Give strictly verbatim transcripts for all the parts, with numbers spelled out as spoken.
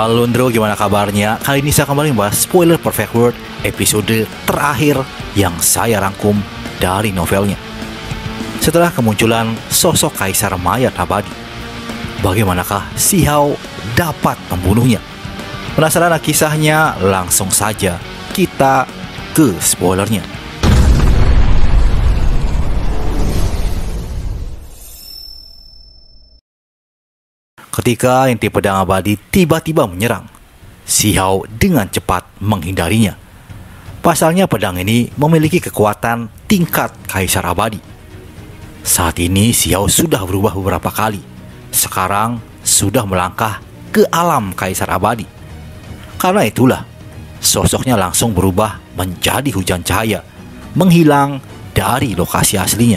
Halo Ndro, gimana kabarnya? Kali ini saya kembali membahas Spoiler Perfect World episode terakhir yang saya rangkum dari novelnya. Setelah kemunculan sosok Kaisar Mayat Abadi, bagaimanakah Si Hao dapat membunuhnya? Penasaran kisahnya? Langsung saja kita ke spoilernya. Ketika inti pedang abadi tiba-tiba menyerang, Si Hao dengan cepat menghindarinya. Pasalnya pedang ini memiliki kekuatan tingkat Kaisar Abadi. Saat ini Si Hao sudah berubah beberapa kali. Sekarang sudah melangkah ke alam Kaisar Abadi. Karena itulah, sosoknya langsung berubah menjadi hujan cahaya, menghilang dari lokasi aslinya.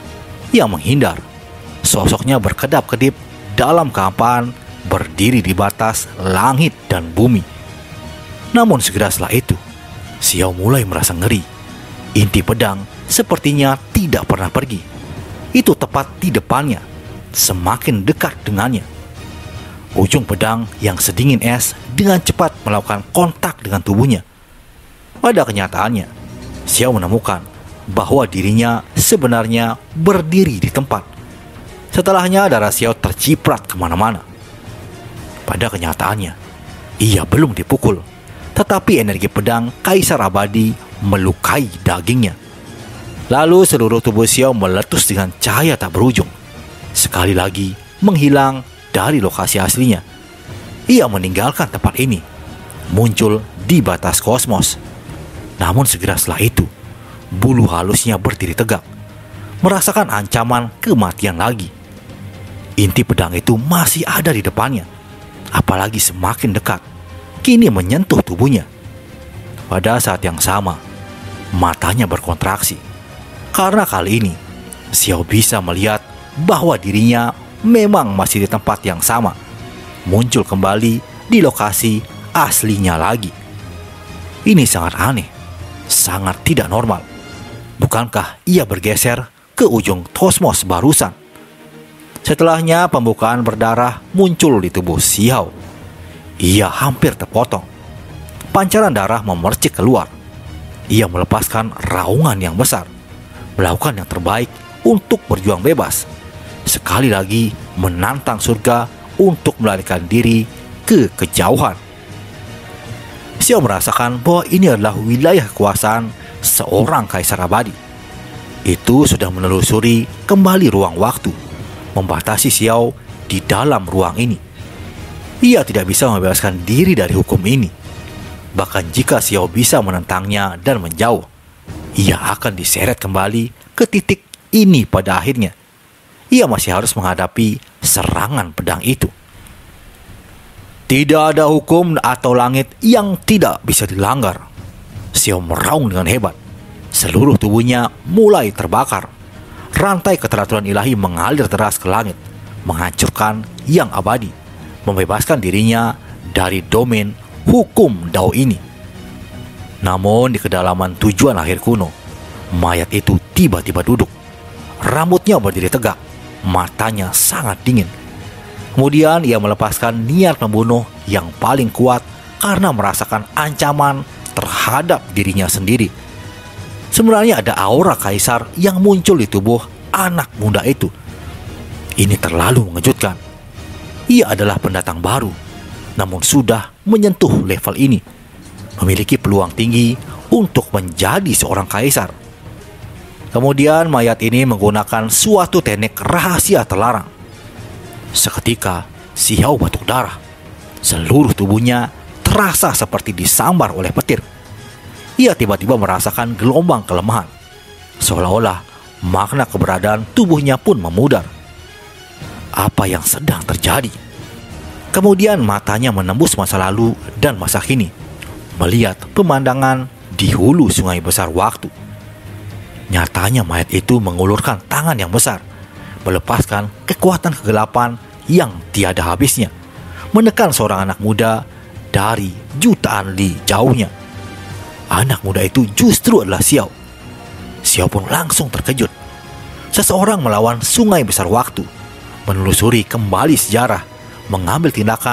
Ia menghindar. Sosoknya berkedap-kedip dalam kehampaan, berdiri di batas langit dan bumi. Namun segera setelah itu, Si Hao mulai merasa ngeri. Inti pedang sepertinya tidak pernah pergi. Itu tepat di depannya, semakin dekat dengannya. Ujung pedang yang sedingin es dengan cepat melakukan kontak dengan tubuhnya. Pada kenyataannya, Si Hao menemukan bahwa dirinya sebenarnya berdiri di tempat. Setelahnya darah Si Hao terciprat kemana-mana. Pada kenyataannya, ia belum dipukul, tetapi energi pedang Kaisar Abadi melukai dagingnya. Lalu seluruh tubuh Si Hao meletus dengan cahaya tak berujung. Sekali lagi menghilang dari lokasi aslinya. Ia meninggalkan tempat ini, muncul di batas kosmos. Namun segera setelah itu, bulu halusnya berdiri tegak, merasakan ancaman kematian lagi. Inti pedang itu masih ada di depannya, apalagi semakin dekat, kini menyentuh tubuhnya. Pada saat yang sama, matanya berkontraksi. Karena kali ini, Si Hao bisa melihat bahwa dirinya memang masih di tempat yang sama, muncul kembali di lokasi aslinya lagi. Ini sangat aneh, sangat tidak normal. Bukankah ia bergeser ke ujung kosmos barusan? Setelahnya pembukaan berdarah muncul di tubuh Si Hao. Ia hampir terpotong. Pancaran darah memercik keluar. Ia melepaskan raungan yang besar, melakukan yang terbaik untuk berjuang bebas. Sekali lagi menantang surga untuk melarikan diri ke kejauhan. Si Hao merasakan bahwa ini adalah wilayah kekuasaan seorang Kaisar Abadi. Itu sudah menelusuri kembali ruang waktu, membatasi Si Hao di dalam ruang ini. Ia tidak bisa membebaskan diri dari hukum ini. Bahkan jika Si Hao bisa menentangnya dan menjauh, ia akan diseret kembali ke titik ini pada akhirnya. Ia masih harus menghadapi serangan pedang itu. Tidak ada hukum atau langit yang tidak bisa dilanggar. Si Hao meraung dengan hebat. Seluruh tubuhnya mulai terbakar. Rantai keteraturan ilahi mengalir deras ke langit, menghancurkan yang abadi, membebaskan dirinya dari domain hukum Dao ini. Namun di kedalaman tujuan akhir kuno, mayat itu tiba-tiba duduk. Rambutnya berdiri tegak, matanya sangat dingin. Kemudian ia melepaskan niat membunuh yang paling kuat karena merasakan ancaman terhadap dirinya sendiri. Sebenarnya ada aura kaisar yang muncul di tubuh anak muda itu. Ini terlalu mengejutkan. Ia adalah pendatang baru, namun sudah menyentuh level ini, memiliki peluang tinggi untuk menjadi seorang kaisar. Kemudian mayat ini menggunakan suatu teknik rahasia terlarang. Seketika Si Hao batuk darah. Seluruh tubuhnya terasa seperti disambar oleh petir. Ia tiba-tiba merasakan gelombang kelemahan, seolah-olah makna keberadaan tubuhnya pun memudar. Apa yang sedang terjadi? Kemudian matanya menembus masa lalu dan masa kini, melihat pemandangan di hulu sungai besar waktu. Nyatanya mayat itu mengulurkan tangan yang besar, melepaskan kekuatan kegelapan yang tiada habisnya, menekan seorang anak muda dari jutaan li jauhnya. Anak muda itu justru adalah Si Hao. Si Hao pun langsung terkejut. Seseorang melawan sungai besar waktu, menelusuri kembali sejarah, mengambil tindakan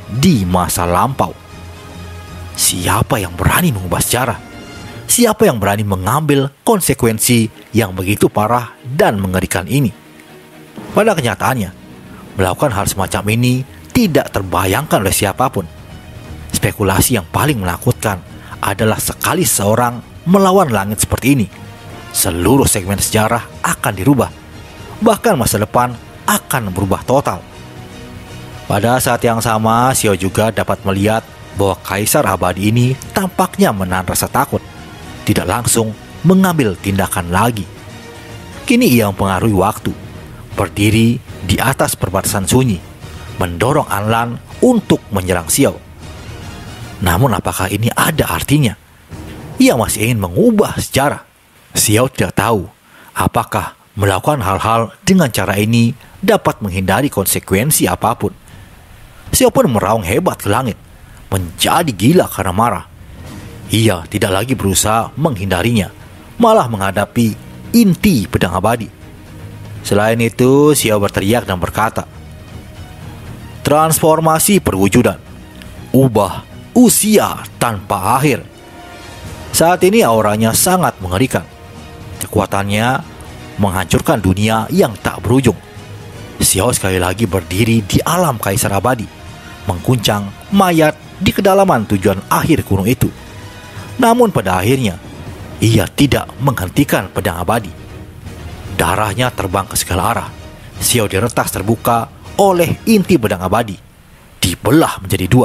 di masa lampau. Siapa yang berani mengubah sejarah? Siapa yang berani mengambil konsekuensi yang begitu parah dan mengerikan ini? Pada kenyataannya, melakukan hal semacam ini tidak terbayangkan oleh siapapun. Spekulasi yang paling menakutkan adalah sekali seorang melawan langit seperti ini, seluruh segmen sejarah akan dirubah. Bahkan masa depan akan berubah total. Pada saat yang sama, Xiao juga dapat melihat bahwa Kaisar Abadi ini tampaknya menahan rasa takut, tidak langsung mengambil tindakan lagi. Kini ia mempengaruhi waktu, berdiri di atas perbatasan sunyi, mendorong Anlan untuk menyerang Xiao. Namun apakah ini ada artinya? Ia masih ingin mengubah sejarah. Xiao tidak tahu apakah melakukan hal-hal dengan cara ini dapat menghindari konsekuensi apapun. Xiao pun meraung hebat ke langit, menjadi gila karena marah. Ia tidak lagi berusaha menghindarinya, malah menghadapi inti pedang abadi. Selain itu, Xiao berteriak dan berkata, "Transformasi perwujudan, ubah usia tanpa akhir." Saat ini auranya sangat mengerikan. Kekuatannya menghancurkan dunia yang tak berujung. Xiao sekali lagi berdiri di alam Kaisar Abadi, mengguncang mayat di kedalaman tujuan akhir gunung itu. Namun pada akhirnya, ia tidak menghentikan pedang abadi. Darahnya terbang ke segala arah. Xiao diretas terbuka oleh inti pedang abadi, dibelah menjadi dua.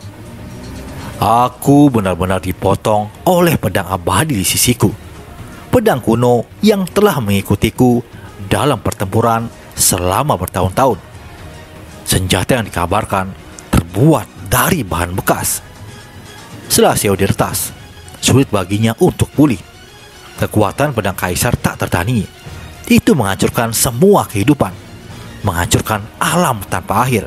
Aku benar-benar dipotong oleh pedang abadi di sisiku. Pedang kuno yang telah mengikutiku dalam pertempuran selama bertahun-tahun. Senjata yang dikabarkan terbuat dari bahan bekas. Setelah Xiao diretas, sulit baginya untuk pulih. Kekuatan pedang kaisar tak tertandingi. Itu menghancurkan semua kehidupan, menghancurkan alam tanpa akhir.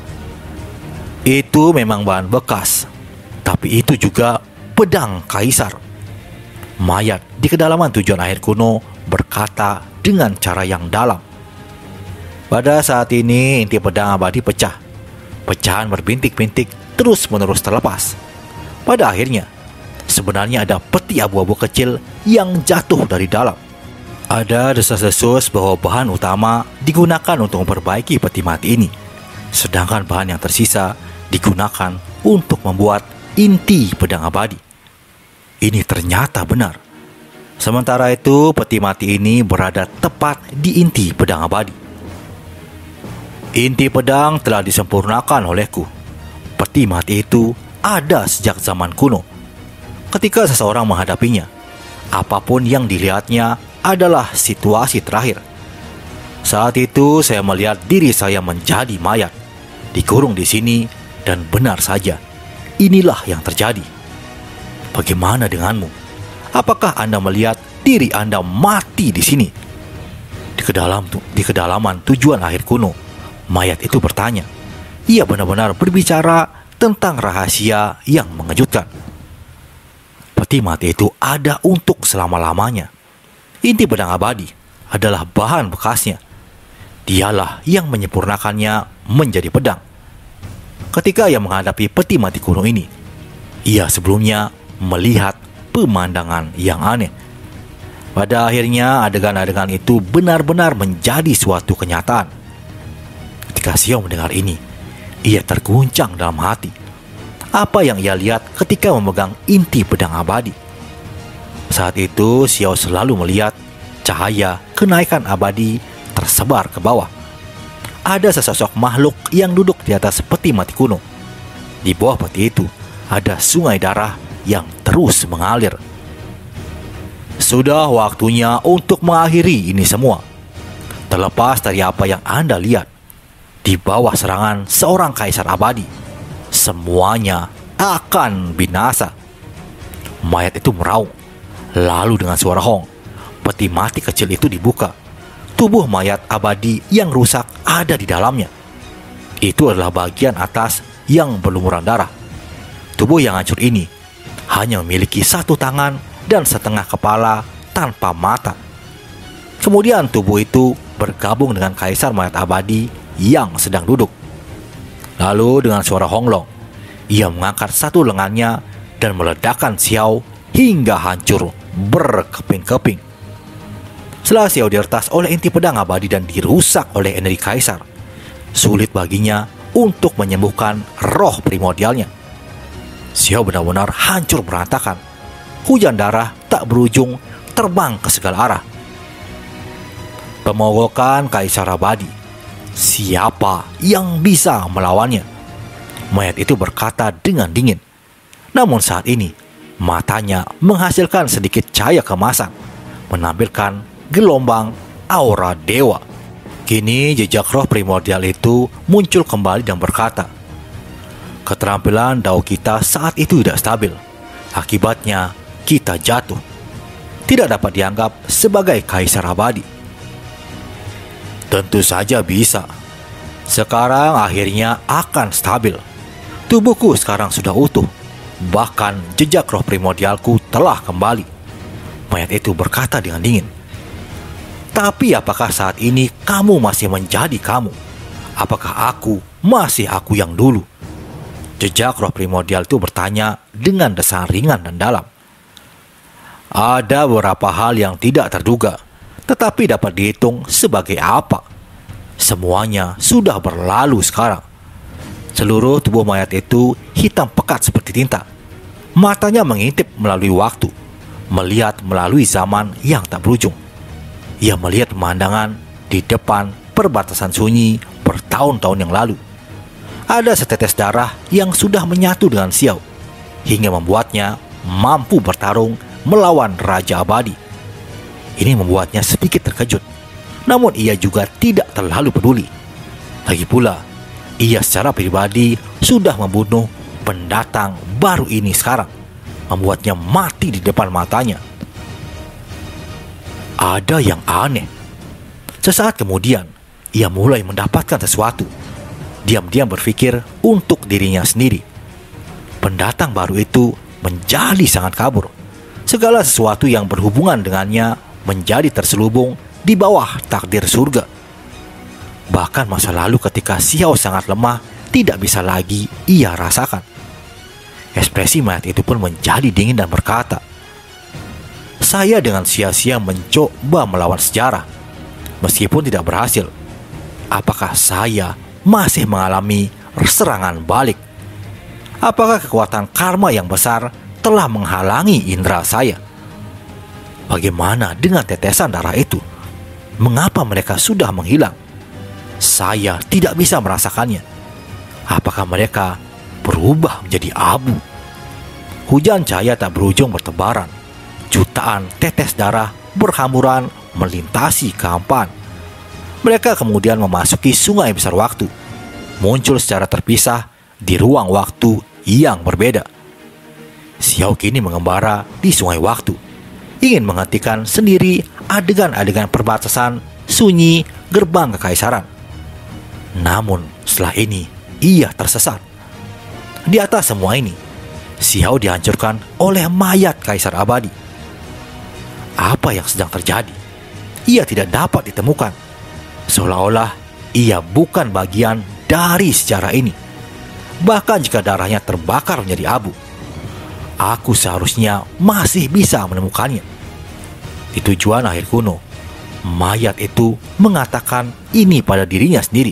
Itu memang bahan bekas, tapi itu juga pedang kaisar. Mayat di kedalaman tujuan akhir kuno berkata dengan cara yang dalam. Pada saat ini inti pedang abadi pecah. Pecahan berbintik-bintik terus-menerus terlepas. Pada akhirnya, sebenarnya ada peti abu-abu kecil yang jatuh dari dalam. Ada desas-desus bahwa bahan utama digunakan untuk memperbaiki peti mati ini, sedangkan bahan yang tersisa digunakan untuk membuat inti pedang abadi. Ini ternyata benar. Sementara itu, peti mati ini berada tepat di inti pedang abadi. Inti pedang telah disempurnakan olehku. Peti mati itu ada sejak zaman kuno. Ketika seseorang menghadapinya, apapun yang dilihatnya adalah situasi terakhir. Saat itu saya melihat diri saya menjadi mayat, dikurung di sini, dan benar saja, inilah yang terjadi. Bagaimana denganmu? Apakah Anda melihat diri Anda mati di sini? Di kedalam di kedalaman tujuan akhir kuno, mayat itu bertanya. Ia benar-benar berbicara tentang rahasia yang mengejutkan. Peti mati itu ada untuk selama-lamanya. Inti pedang abadi adalah bahan bekasnya. Dialah yang menyempurnakannya menjadi pedang. Ketika ia menghadapi peti mati kuno ini, ia sebelumnya melihat pemandangan yang aneh. Pada akhirnya adegan-adegan itu benar-benar menjadi suatu kenyataan. Ketika Xiao mendengar ini, ia terguncang dalam hati. Apa yang ia lihat ketika memegang inti pedang abadi? Saat itu Xiao selalu melihat cahaya kenaikan abadi tersebar ke bawah. Ada sesosok makhluk yang duduk di atas peti mati kuno. Di bawah peti itu ada sungai darah yang terus mengalir. Sudah waktunya untuk mengakhiri ini semua. Terlepas dari apa yang Anda lihat, di bawah serangan seorang kaisar abadi, semuanya akan binasa. Mayat itu meraung. Lalu dengan suara hong, peti mati kecil itu dibuka. Tubuh mayat abadi yang rusak ada di dalamnya. Itu adalah bagian atas yang berlumuran darah. Tubuh yang hancur ini hanya memiliki satu tangan dan setengah kepala tanpa mata. Kemudian tubuh itu bergabung dengan kaisar mayat abadi yang sedang duduk. Lalu dengan suara honglong, ia mengangkat satu lengannya dan meledakkan Xiao hingga hancur berkeping-keping. Setelah Xiao diretas oleh inti pedang abadi dan dirusak oleh energi kaisar, sulit baginya untuk menyembuhkan roh primordialnya. Xiao benar-benar hancur berantakan. Hujan darah tak berujung terbang ke segala arah. Pemogokan kaisar abadi. Siapa yang bisa melawannya? Mayat itu berkata dengan dingin. Namun saat ini, matanya menghasilkan sedikit cahaya kemasan, menampilkan gelombang aura dewa. Kini jejak roh primordial itu muncul kembali dan berkata, keterampilan dao kita saat itu tidak stabil. Akibatnya, kita jatuh. Tidak dapat dianggap sebagai kaisar abadi. Tentu saja bisa. Sekarang akhirnya akan stabil. Tubuhku sekarang sudah utuh. Bahkan jejak roh primordialku telah kembali. Mayat itu berkata dengan dingin. Tapi apakah saat ini kamu masih menjadi kamu? Apakah aku masih aku yang dulu? Jejak roh primordial itu bertanya dengan desahan ringan dan dalam. Ada beberapa hal yang tidak terduga, tetapi dapat dihitung sebagai apa? Semuanya sudah berlalu sekarang. Seluruh tubuh mayat itu hitam pekat seperti tinta. Matanya mengintip melalui waktu, melihat melalui zaman yang tak berujung. Ia melihat pemandangan di depan perbatasan sunyi bertahun-tahun yang lalu. Ada setetes darah yang sudah menyatu dengan Xiao, hingga membuatnya mampu bertarung melawan Raja Abadi. Ini membuatnya sedikit terkejut, namun ia juga tidak terlalu peduli. Lagi pula, ia secara pribadi sudah membunuh pendatang baru ini sekarang, membuatnya mati di depan matanya. Ada yang aneh. Sesaat kemudian, ia mulai mendapatkan sesuatu. Diam-diam berpikir untuk dirinya sendiri. Pendatang baru itu menjadi sangat kabur. Segala sesuatu yang berhubungan dengannya menjadi terselubung di bawah takdir surga. Bahkan masa lalu ketika Xiao sangat lemah tidak bisa lagi ia rasakan. Ekspresi mayat itu pun menjadi dingin dan berkata, saya dengan sia-sia mencoba melawan sejarah. Meskipun tidak berhasil, apakah saya masih mengalami serangan balik? Apakah kekuatan karma yang besar telah menghalangi indera saya? Bagaimana dengan tetesan darah itu? Mengapa mereka sudah menghilang? Saya tidak bisa merasakannya. Apakah mereka berubah menjadi abu? Hujan cahaya tak berujung bertebaran. Jutaan tetes darah berhamburan melintasi kehampaan. Mereka kemudian memasuki sungai besar waktu, muncul secara terpisah di ruang waktu yang berbeda. Xiao kini mengembara di sungai waktu, ingin menghentikan sendiri adegan-adegan perbatasan sunyi gerbang kekaisaran. Namun setelah ini ia tersesat. Di atas semua ini, Xiao dihancurkan oleh mayat kaisar abadi. Apa yang sedang terjadi? Ia tidak dapat ditemukan. Seolah-olah ia bukan bagian dari sejarah ini. Bahkan jika darahnya terbakar menjadi abu, aku seharusnya masih bisa menemukannya. Di tujuan akhir kuno, mayat itu mengatakan ini pada dirinya sendiri.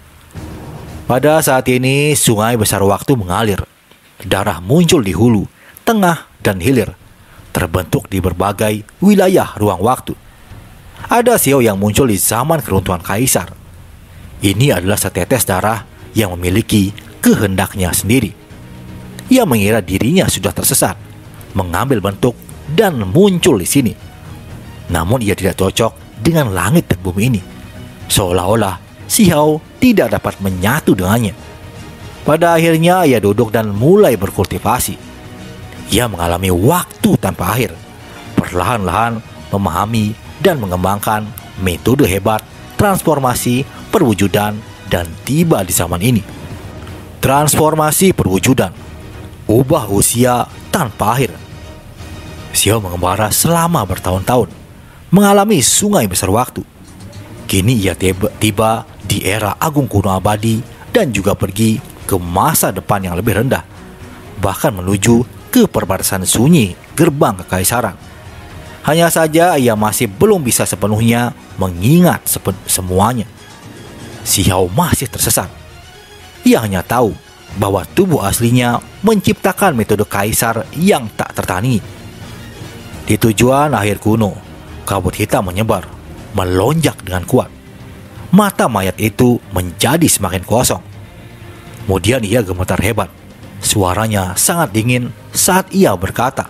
Pada saat ini, sungai besar waktu mengalir. Darah muncul di hulu, tengah, dan hilir, terbentuk di berbagai wilayah ruang waktu. Ada Xiao yang muncul di zaman keruntuhan kaisar. Ini adalah setetes darah yang memiliki kehendaknya sendiri. Ia mengira dirinya sudah tersesat, mengambil bentuk dan muncul di sini. Namun ia tidak cocok dengan langit dan bumi ini. Seolah-olah Xiao tidak dapat menyatu dengannya. Pada akhirnya ia duduk dan mulai berkultivasi. Ia mengalami waktu tanpa akhir, perlahan-lahan memahami dan mengembangkan metode hebat transformasi perwujudan dan tiba di zaman ini. Transformasi perwujudan, ubah usia tanpa akhir. Xiao mengembara selama bertahun-tahun, mengalami sungai besar waktu. Kini ia tiba, tiba di era agung kuno abadi dan juga pergi ke masa depan yang lebih rendah, bahkan menuju ke perbatasan sunyi gerbang kekaisaran. Hanya saja ia masih belum bisa sepenuhnya mengingat sepe semuanya. Xiao masih tersesat. Ia hanya tahu bahwa tubuh aslinya menciptakan metode kaisar yang tak tertandingi. Di tujuan akhir kuno, kabut hitam menyebar, melonjak dengan kuat. Mata mayat itu menjadi semakin kosong. Kemudian ia gemetar hebat. Suaranya sangat dingin saat ia berkata,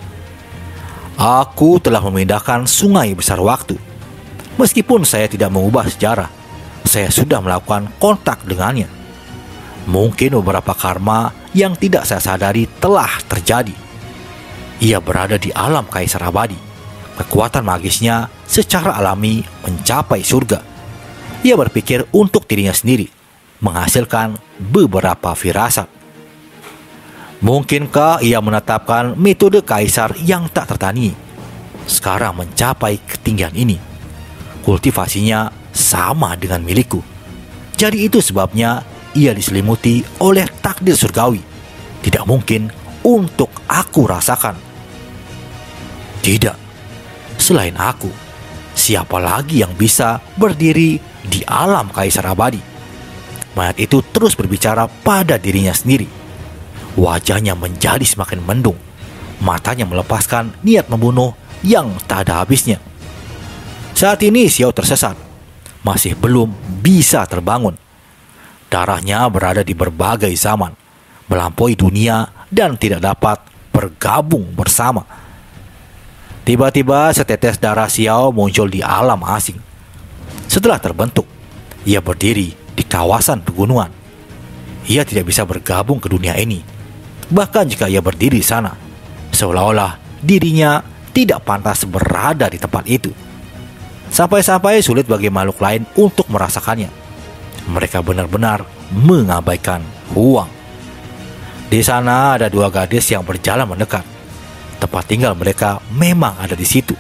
"Aku telah memindahkan sungai besar waktu. Meskipun saya tidak mengubah sejarah, saya sudah melakukan kontak dengannya. Mungkin beberapa karma yang tidak saya sadari telah terjadi. Ia berada di alam kaisar abadi. Kekuatan magisnya secara alami mencapai surga. Ia berpikir untuk dirinya sendiri, menghasilkan beberapa firasat. Mungkinkah ia menetapkan metode kaisar yang tak tertandingi? Sekarang mencapai ketinggian ini. Kultivasinya sama dengan milikku. Jadi itu sebabnya ia diselimuti oleh takdir surgawi. Tidak mungkin untuk aku rasakan." Tidak, selain aku, siapa lagi yang bisa berdiri di alam kaisar abadi? Mayat itu terus berbicara pada dirinya sendiri. Wajahnya menjadi semakin mendung. Matanya melepaskan niat membunuh yang tak ada habisnya. Saat ini Xiao tersesat, masih belum bisa terbangun. Darahnya berada di berbagai zaman, melampaui dunia dan tidak dapat bergabung bersama. Tiba-tiba setetes darah Xiao muncul di alam asing. Setelah terbentuk, ia berdiri di kawasan pegunungan. Ia tidak bisa bergabung ke dunia ini. Bahkan jika ia berdiri di sana, seolah-olah dirinya tidak pantas berada di tempat itu. Sampai-sampai sulit bagi makhluk lain untuk merasakannya. Mereka benar-benar mengabaikan Huang. Di sana ada dua gadis yang berjalan mendekat. Tempat tinggal mereka memang ada di situ.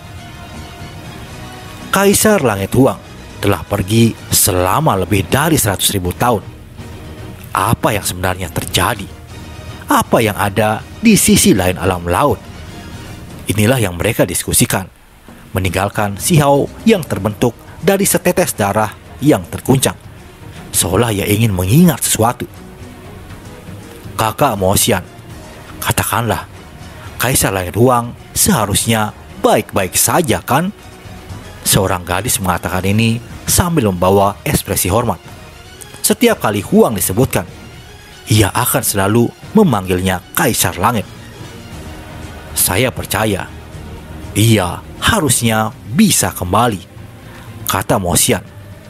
Kaisar Langit Huang telah pergi selama lebih dari seratus ribu tahun. Apa yang sebenarnya terjadi? Apa yang ada di sisi lain alam laut? Inilah yang mereka diskusikan, meninggalkan Xiao yang terbentuk dari setetes darah yang terguncang, seolah ia ingin mengingat sesuatu. "Kakak Mo Xian, katakanlah, Kaisar Langit Huang seharusnya baik-baik saja kan?" Seorang gadis mengatakan ini sambil membawa ekspresi hormat. Setiap kali Huang disebutkan, ia akan selalu memanggilnya Kaisar Langit. "Saya percaya, ia harusnya bisa kembali," kata Mo Xian.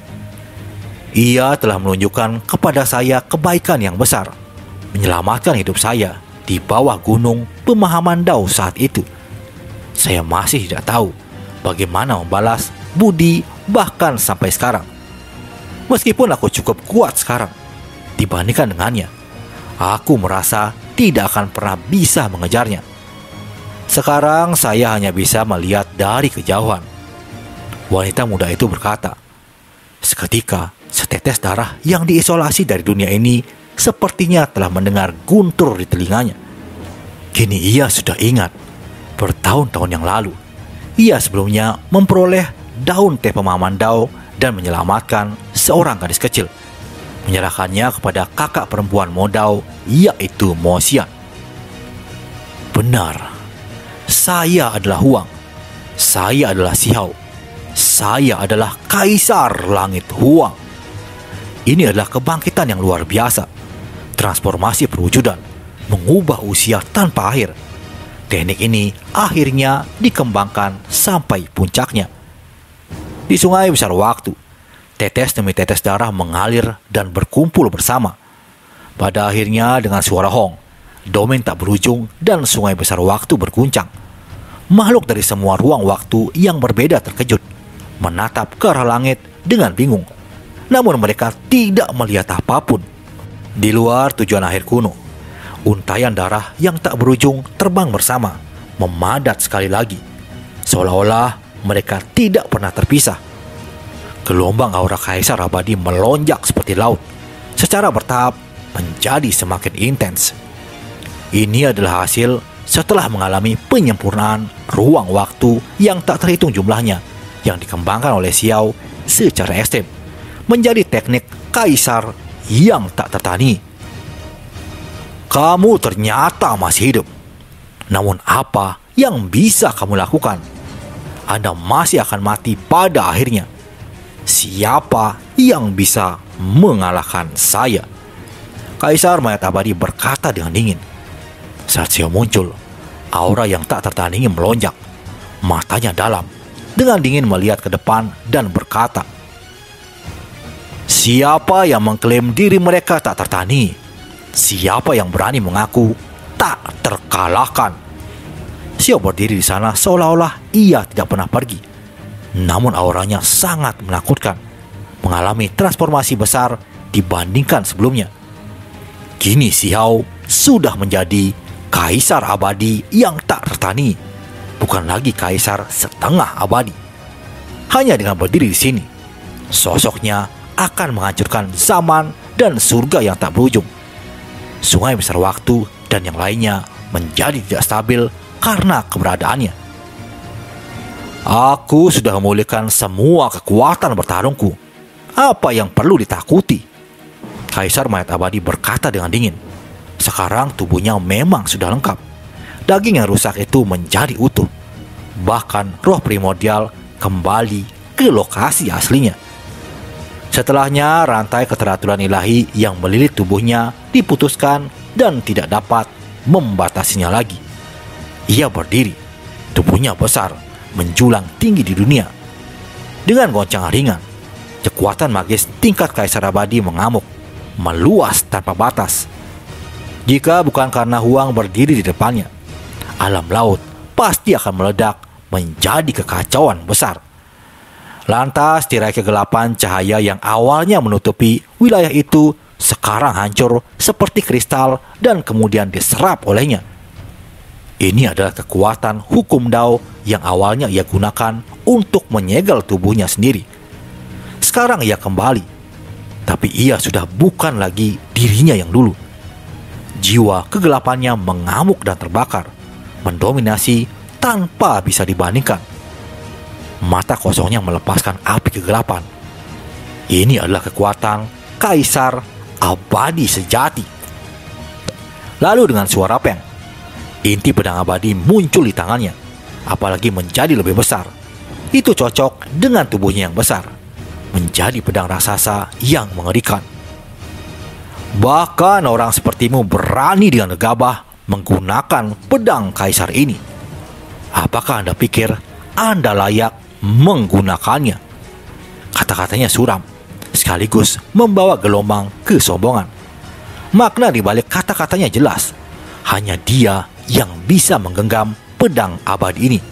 "Ia telah menunjukkan kepada saya kebaikan yang besar, menyelamatkan hidup saya di bawah gunung pemahaman Dao saat itu. Saya masih tidak tahu bagaimana membalas budi bahkan sampai sekarang. Meskipun aku cukup kuat sekarang dibandingkan dengannya, aku merasa tidak akan pernah bisa mengejarnya. Sekarang saya hanya bisa melihat dari kejauhan." Wanita muda itu berkata. Seketika, setetes darah yang diisolasi dari dunia ini sepertinya telah mendengar guntur di telinganya. Kini ia sudah ingat, bertahun-tahun yang lalu, ia sebelumnya memperoleh daun teh pemahaman Dao dan menyelamatkan seorang gadis kecil, menyerahkannya kepada kakak perempuan Mo Dao, yaitu Mo Xian. Benar, saya adalah Huang. Saya adalah Xiao. Saya adalah Kaisar Langit Huang. Ini adalah kebangkitan yang luar biasa. Transformasi perwujudan, mengubah usia tanpa akhir. Teknik ini akhirnya dikembangkan sampai puncaknya. Di sungai besar waktu, tetes demi tetes darah mengalir dan berkumpul bersama. Pada akhirnya dengan suara hong, domain tak berujung dan sungai besar waktu berguncang. Makhluk dari semua ruang waktu yang berbeda terkejut, menatap ke arah langit dengan bingung. Namun mereka tidak melihat apapun. Di luar tujuan akhir kuno, untayan darah yang tak berujung terbang bersama, memadat sekali lagi, seolah-olah mereka tidak pernah terpisah. Gelombang aura kaisar abadi melonjak seperti laut. Secara bertahap, menjadi semakin intens. Ini adalah hasil setelah mengalami penyempurnaan ruang waktu yang tak terhitung jumlahnya yang dikembangkan oleh Xiao secara ekstrem menjadi teknik kaisar yang tak tertandingi. Kamu ternyata masih hidup. Namun apa yang bisa kamu lakukan? Anda masih akan mati pada akhirnya. Siapa yang bisa mengalahkan saya? Kaisar mayat abadi berkata dengan dingin. Saat Xiao muncul, aura yang tak tertandingi melonjak. Matanya dalam, dengan dingin melihat ke depan dan berkata, siapa yang mengklaim diri mereka tak tertandingi? Siapa yang berani mengaku tak terkalahkan? Xiao berdiri di sana seolah-olah ia tidak pernah pergi. Namun auranya sangat menakutkan, mengalami transformasi besar dibandingkan sebelumnya. Kini Xiao sudah menjadi kaisar abadi yang tak tertandingi, bukan lagi kaisar setengah abadi. Hanya dengan berdiri di sini, sosoknya akan menghancurkan zaman dan surga yang tak berujung. Sungai besar waktu dan yang lainnya menjadi tidak stabil karena keberadaannya. Aku sudah memulihkan semua kekuatan bertarungku. Apa yang perlu ditakuti? Kaisar mayat abadi berkata dengan dingin. Sekarang tubuhnya memang sudah lengkap. Daging yang rusak itu menjadi utuh. Bahkan roh primordial kembali ke lokasi aslinya. Setelahnya rantai keteraturan ilahi yang melilit tubuhnya diputuskan dan tidak dapat membatasinya lagi. Ia berdiri, tubuhnya besar, menjulang tinggi di dunia. Dengan goncangan ringan, kekuatan magis tingkat kaisar abadi mengamuk, meluas tanpa batas. Jika bukan karena Huang berdiri di depannya, alam laut pasti akan meledak menjadi kekacauan besar. Lantas tirai kegelapan cahaya yang awalnya menutupi wilayah itu sekarang hancur seperti kristal dan kemudian diserap olehnya. Ini adalah kekuatan hukum Dao yang awalnya ia gunakan untuk menyegel tubuhnya sendiri. Sekarang ia kembali, tapi ia sudah bukan lagi dirinya yang dulu. Jiwa kegelapannya mengamuk dan terbakar, mendominasi tanpa bisa dibandingkan. Mata kosongnya melepaskan api kegelapan. Ini adalah kekuatan kaisar abadi sejati. Lalu dengan suara peng, inti pedang abadi muncul di tangannya, apalagi menjadi lebih besar. Itu cocok dengan tubuhnya yang besar, menjadi pedang raksasa yang mengerikan. Bahkan orang sepertimu berani dengan gegabah menggunakan pedang kaisar ini. Apakah Anda pikir Anda layak menggunakannya? Kata-katanya suram, sekaligus membawa gelombang kesombongan. Makna di balik kata-katanya jelas. Hanya dia yang bisa menggenggam pedang abadi ini.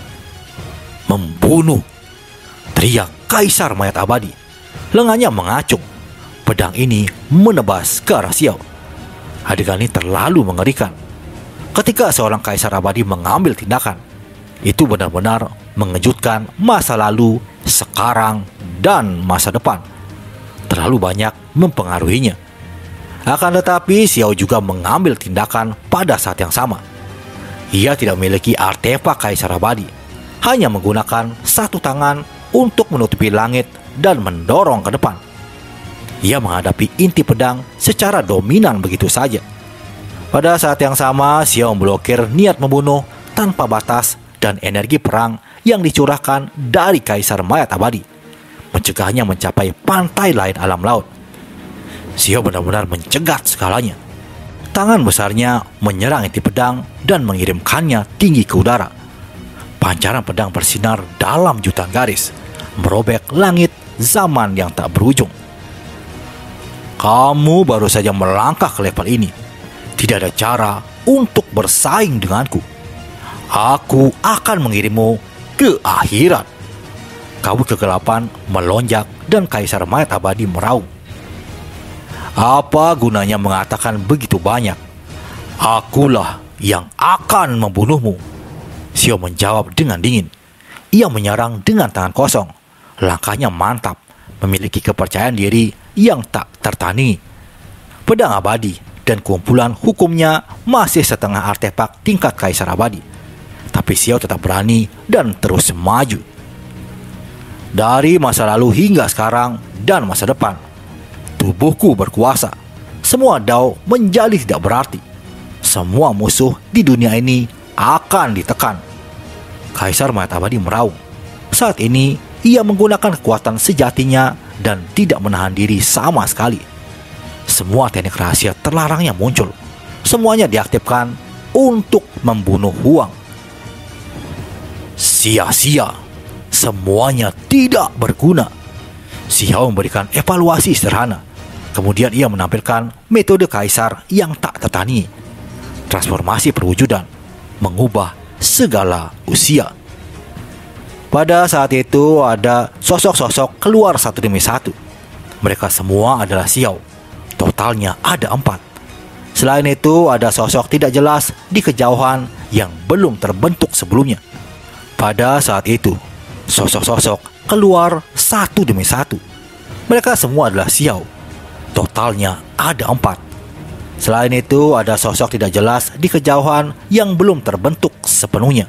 Membunuh, teriak kaisar mayat abadi. Lengannya mengacung. Pedang ini menebas ke arah Xiao. Adegan ini terlalu mengerikan. Ketika seorang kaisar abadi mengambil tindakan, itu benar-benar mengejutkan masa lalu, sekarang, dan masa depan. Terlalu banyak mempengaruhinya. Akan tetapi Xiao juga mengambil tindakan pada saat yang sama. Ia tidak memiliki artefak kaisar abadi, hanya menggunakan satu tangan untuk menutupi langit dan mendorong ke depan. Ia menghadapi inti pedang secara dominan begitu saja. Pada saat yang sama, Xiao memblokir niat membunuh tanpa batas dan energi perang yang dicurahkan dari kaisar mayat abadi, mencegahnya mencapai pantai lain alam laut. Xiao benar-benar mencegat segalanya. Tangan besarnya menyerang inti pedang dan mengirimkannya tinggi ke udara. Pancaran pedang bersinar dalam jutaan garis, merobek langit zaman yang tak berujung. Kamu baru saja melangkah ke level ini. Tidak ada cara untuk bersaing denganku. Aku akan mengirimmu ke akhirat. Kabut kegelapan melonjak dan kaisar mayat abadi meraung. Apa gunanya mengatakan begitu banyak? Akulah yang akan membunuhmu. Xiao menjawab dengan dingin. Ia menyerang dengan tangan kosong. Langkahnya mantap, memiliki kepercayaan diri yang tak tertandingi. Pedang abadi dan kumpulan hukumnya masih setengah artefak tingkat kaisar abadi. Tapi Xiao tetap berani dan terus maju. Dari masa lalu hingga sekarang dan masa depan, tubuhku berkuasa. Semua dao menjadi tidak berarti. Semua musuh di dunia ini akan ditekan. Kaisar Mayat Abadi meraung. Saat ini ia menggunakan kekuatan sejatinya dan tidak menahan diri sama sekali. Semua teknik rahasia terlarangnya muncul. Semuanya diaktifkan untuk membunuh Huang. Sia-sia. Semuanya tidak berguna. Xiao memberikan evaluasi sederhana. Kemudian ia menampilkan metode kaisar yang tak tertandingi. Transformasi perwujudan, mengubah segala usia. Pada saat itu ada sosok-sosok keluar satu demi satu. Mereka semua adalah Xiao. Totalnya ada empat. Selain itu ada sosok tidak jelas di kejauhan yang belum terbentuk sebelumnya. Pada saat itu sosok-sosok keluar satu demi satu. Mereka semua adalah Xiao. Totalnya ada empat. Selain itu ada sosok tidak jelas di kejauhan yang belum terbentuk sepenuhnya.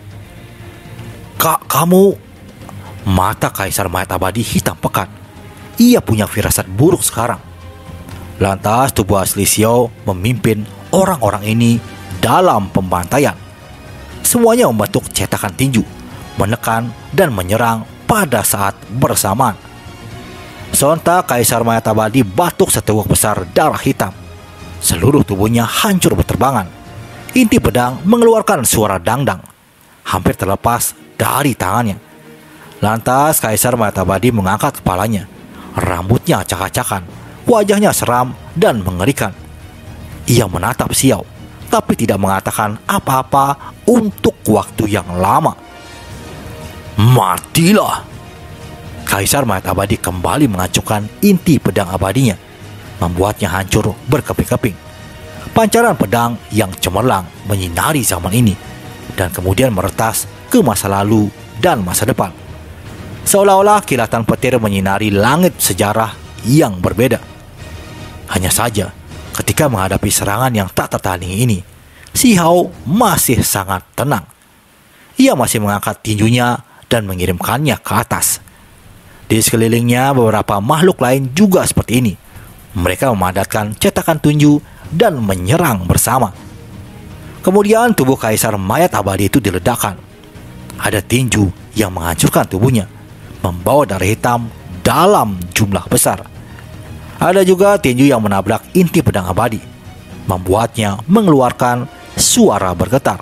Kak, kamu... Mata Kaisar Mayat Abadi hitam pekat. Ia punya firasat buruk sekarang. Lantas tubuh asli Xiao memimpin orang-orang ini dalam pembantaian. Semuanya membentuk cetakan tinju, menekan dan menyerang pada saat bersamaan. Sontak Kaisar Mayat Abadi batuk seteguk besar darah hitam. Seluruh tubuhnya hancur berterbangan. Inti pedang mengeluarkan suara dangdang, hampir terlepas dari tangannya. Lantas Kaisar Mayat Abadi mengangkat kepalanya. Rambutnya acak-acakan, wajahnya seram dan mengerikan. Ia menatap Xiao, tapi tidak mengatakan apa-apa untuk waktu yang lama. Matilah! Kaisar Mayat Abadi kembali mengacungkan inti pedang abadinya, membuatnya hancur berkeping-keping. Pancaran pedang yang cemerlang menyinari zaman ini, dan kemudian meretas ke masa lalu dan masa depan. Seolah-olah kilatan petir menyinari langit sejarah yang berbeda. Hanya saja, ketika menghadapi serangan yang tak tertandingi ini, Xiao masih sangat tenang. Ia masih mengangkat tinjunya dan mengirimkannya ke atas. Di sekelilingnya beberapa makhluk lain juga seperti ini. Mereka memadatkan cetakan tinju dan menyerang bersama. Kemudian tubuh Kaisar Mayat Abadi itu diledakkan. Ada tinju yang menghancurkan tubuhnya, membawa darah hitam dalam jumlah besar. Ada juga tinju yang menabrak inti pedang abadi, membuatnya mengeluarkan suara bergetar.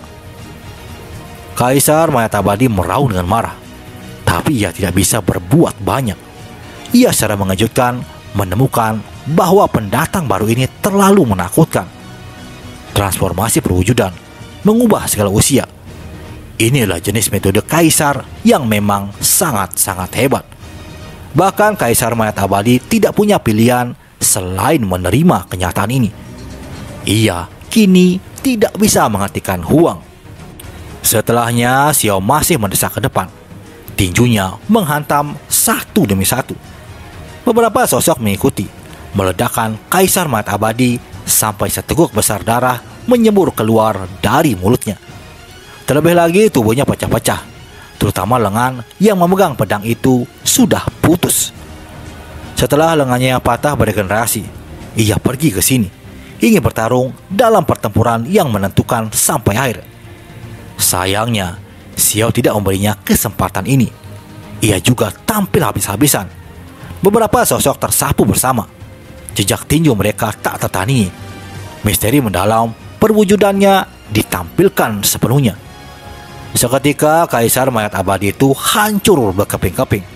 Kaisar Mayat Abadi meraung dengan marah, tapi ia tidak bisa berbuat banyak. Ia secara mengejutkan menemukan bahwa pendatang baru ini terlalu menakutkan. Transformasi perwujudan mengubah segala usia. Inilah jenis metode kaisar yang memang sangat-sangat hebat. Bahkan Kaisar Mayat Abadi tidak punya pilihan selain menerima kenyataan ini. Ia kini tidak bisa menghentikan Huang. Setelahnya Xiao masih mendesak ke depan. Tinjunya menghantam satu demi satu. Beberapa sosok mengikuti, meledakkan Kaisar Mayat Abadi sampai seteguk besar darah menyembur keluar dari mulutnya. Terlebih lagi tubuhnya pecah-pecah, terutama lengan yang memegang pedang itu sudah putus. Setelah lengannya yang patah beregenerasi, ia pergi ke sini, ingin bertarung dalam pertempuran yang menentukan sampai akhir. Sayangnya, Xiao tidak memberinya kesempatan ini. Ia juga tampil habis-habisan. Beberapa sosok tersapu bersama. Jejak tinju mereka tak tertandingi. Misteri mendalam perwujudannya ditampilkan sepenuhnya. Seketika Kaisar Mayat Abadi itu hancur berkeping-keping.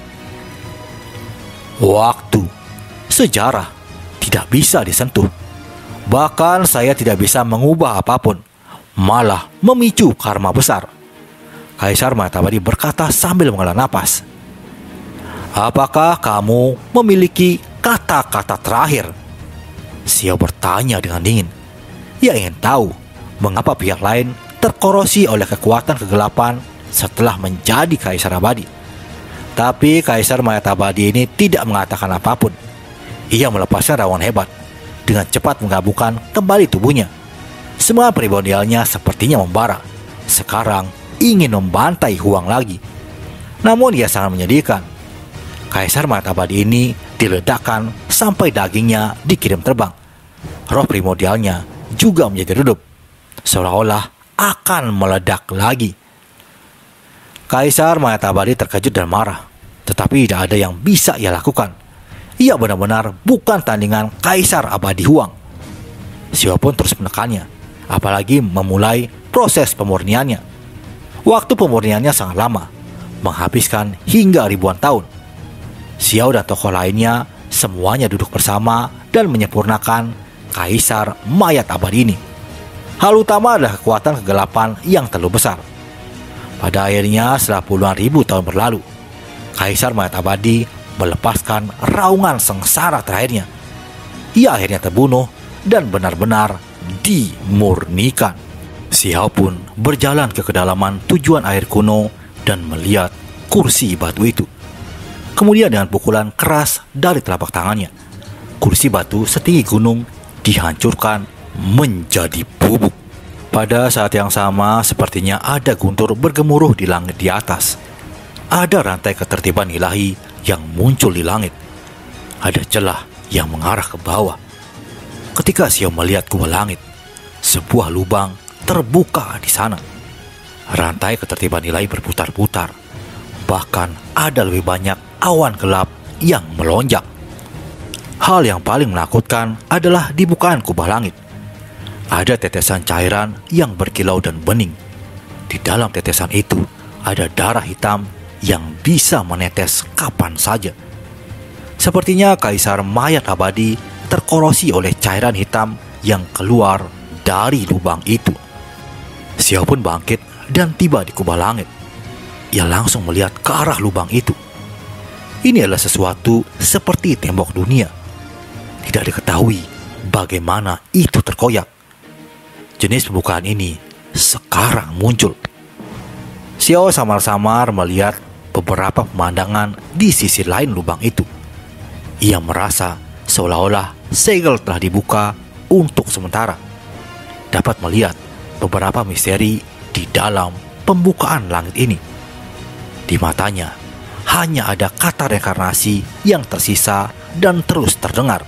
Waktu, sejarah tidak bisa disentuh. Bahkan saya tidak bisa mengubah apapun, malah memicu karma besar. Kaisar Mayat Abadi berkata sambil menghela napas. Apakah kamu memiliki kata-kata terakhir? Xiao bertanya dengan dingin. Ia ingin tahu mengapa pihak lain terkorosi oleh kekuatan kegelapan setelah menjadi Kaisar Abadi. Tapi Kaisar Mayat Abadi ini tidak mengatakan apapun. Ia melepaskan raungan hebat. dengan cepat menggabungkan kembali tubuhnya. Semua primordialnya sepertinya membara. Sekarang ingin membantai Huang lagi. Namun ia sangat menyedihkan. Kaisar Mayat Abadi ini diledakkan sampai dagingnya dikirim terbang. Roh primordialnya juga menjadi redup, seolah-olah akan meledak lagi. Kaisar Mayat Abadi terkejut dan marah, tetapi tidak ada yang bisa ia lakukan. Ia benar-benar bukan tandingan Kaisar Abadi Huang. Xiao pun terus menekannya, apalagi memulai proses pemurniannya. Waktu pemurniannya sangat lama, menghabiskan hingga ribuan tahun. Xiao dan tokoh lainnya semuanya duduk bersama dan menyempurnakan Kaisar Mayat Abadi ini. Hal utama adalah kekuatan kegelapan yang terlalu besar. Pada akhirnya setelah puluhan ribu tahun berlalu, Kaisar Mayat Abadi melepaskan raungan sengsara terakhirnya. Ia akhirnya terbunuh dan benar-benar dimurnikan. Xiao pun berjalan ke kedalaman tujuan air kuno dan melihat kursi batu itu. Kemudian dengan pukulan keras dari telapak tangannya, kursi batu setinggi gunung dihancurkan menjadi bubuk. Pada saat yang sama, sepertinya ada guntur bergemuruh di langit di atas. Ada rantai ketertiban ilahi yang muncul di langit. Ada celah yang mengarah ke bawah. Ketika Xiao melihat ke langit, sebuah lubang terbuka di sana. Rantai ketertiban ilahi berputar-putar. Bahkan ada lebih banyak awan gelap yang melonjak. Hal yang paling menakutkan adalah di bukaan kubah langit. Ada tetesan cairan yang berkilau dan bening. Di dalam tetesan itu ada darah hitam yang bisa menetes kapan saja. Sepertinya Kaisar Mayat Abadi terkorosi oleh cairan hitam yang keluar dari lubang itu. Xiao pun bangkit dan tiba di kubah langit. Ia langsung melihat ke arah lubang itu. Ini adalah sesuatu seperti tembok dunia. Tidak diketahui bagaimana itu terkoyak. Jenis pembukaan ini sekarang muncul. Xiao samar-samar melihat beberapa pemandangan di sisi lain lubang itu. Ia merasa seolah-olah segel telah dibuka untuk sementara. Dapat melihat beberapa misteri di dalam pembukaan langit ini. Di matanya hanya ada kata reinkarnasi yang tersisa dan terus terdengar.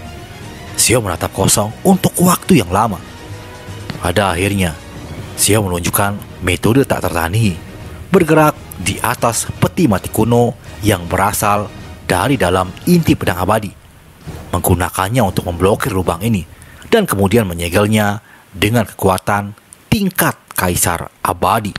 Xiao menatap kosong untuk waktu yang lama. Pada akhirnya, Xiao menunjukkan metode tak tertandingi, bergerak di atas peti mati kuno yang berasal dari dalam inti pedang abadi, menggunakannya untuk memblokir lubang ini dan kemudian menyegelnya dengan kekuatan tingkat Kaisar Abadi.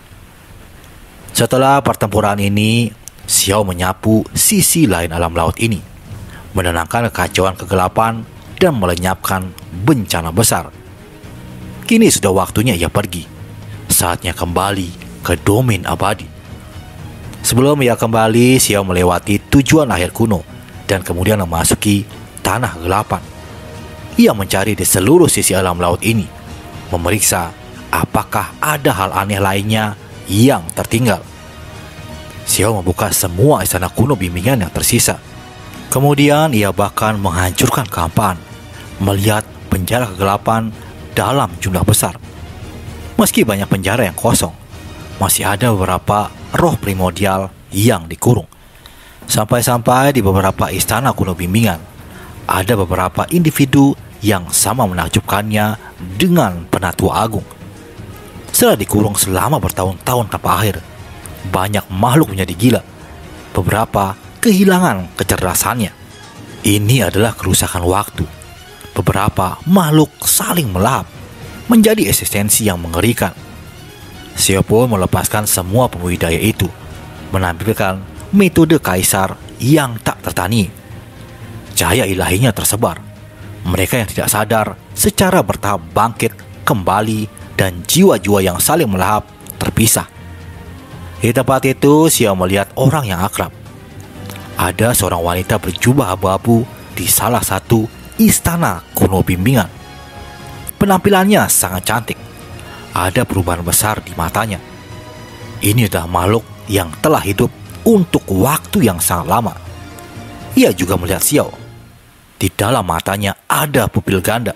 Setelah pertempuran ini, Xiao menyapu sisi lain alam laut ini, menenangkan kekacauan kegelapan dan melenyapkan bencana besar. Kini sudah waktunya ia pergi. Saatnya kembali ke domain abadi. Sebelum ia kembali, Xiao melewati tujuan akhir kuno dan kemudian memasuki tanah kegelapan. Ia mencari di seluruh sisi alam laut ini, memeriksa apakah ada hal aneh lainnya yang tertinggal. Xiao membuka semua istana kuno bimbingan yang tersisa. Kemudian ia bahkan menghancurkan kehampaan, melihat penjara kegelapan dalam jumlah besar. Meski banyak penjara yang kosong, masih ada beberapa roh primordial yang dikurung. Sampai-sampai di beberapa istana kuno bimbingan, ada beberapa individu yang sama menakjubkannya dengan Penatua Agung. Setelah dikurung selama bertahun-tahun tanpa akhir, banyak makhluk menjadi gila. Beberapa kehilangan kecerdasannya. Ini adalah kerusakan waktu. Beberapa makhluk saling melahap, menjadi eksistensi yang mengerikan. Xiao pun melepaskan semua pembudidaya itu, menampilkan metode kaisar yang tak tertandingi. Cahaya ilahinya tersebar. Mereka yang tidak sadar secara bertahap bangkit kembali dan jiwa-jiwa yang saling melahap terpisah. Di tempat itu, Xiao melihat orang yang akrab. Ada seorang wanita berjubah abu-abu di salah satu istana kuno bimbingan. Penampilannya sangat cantik. Ada perubahan besar di matanya. Ini adalah makhluk yang telah hidup untuk waktu yang sangat lama. Ia juga melihat Xiao. Di dalam matanya ada pupil ganda.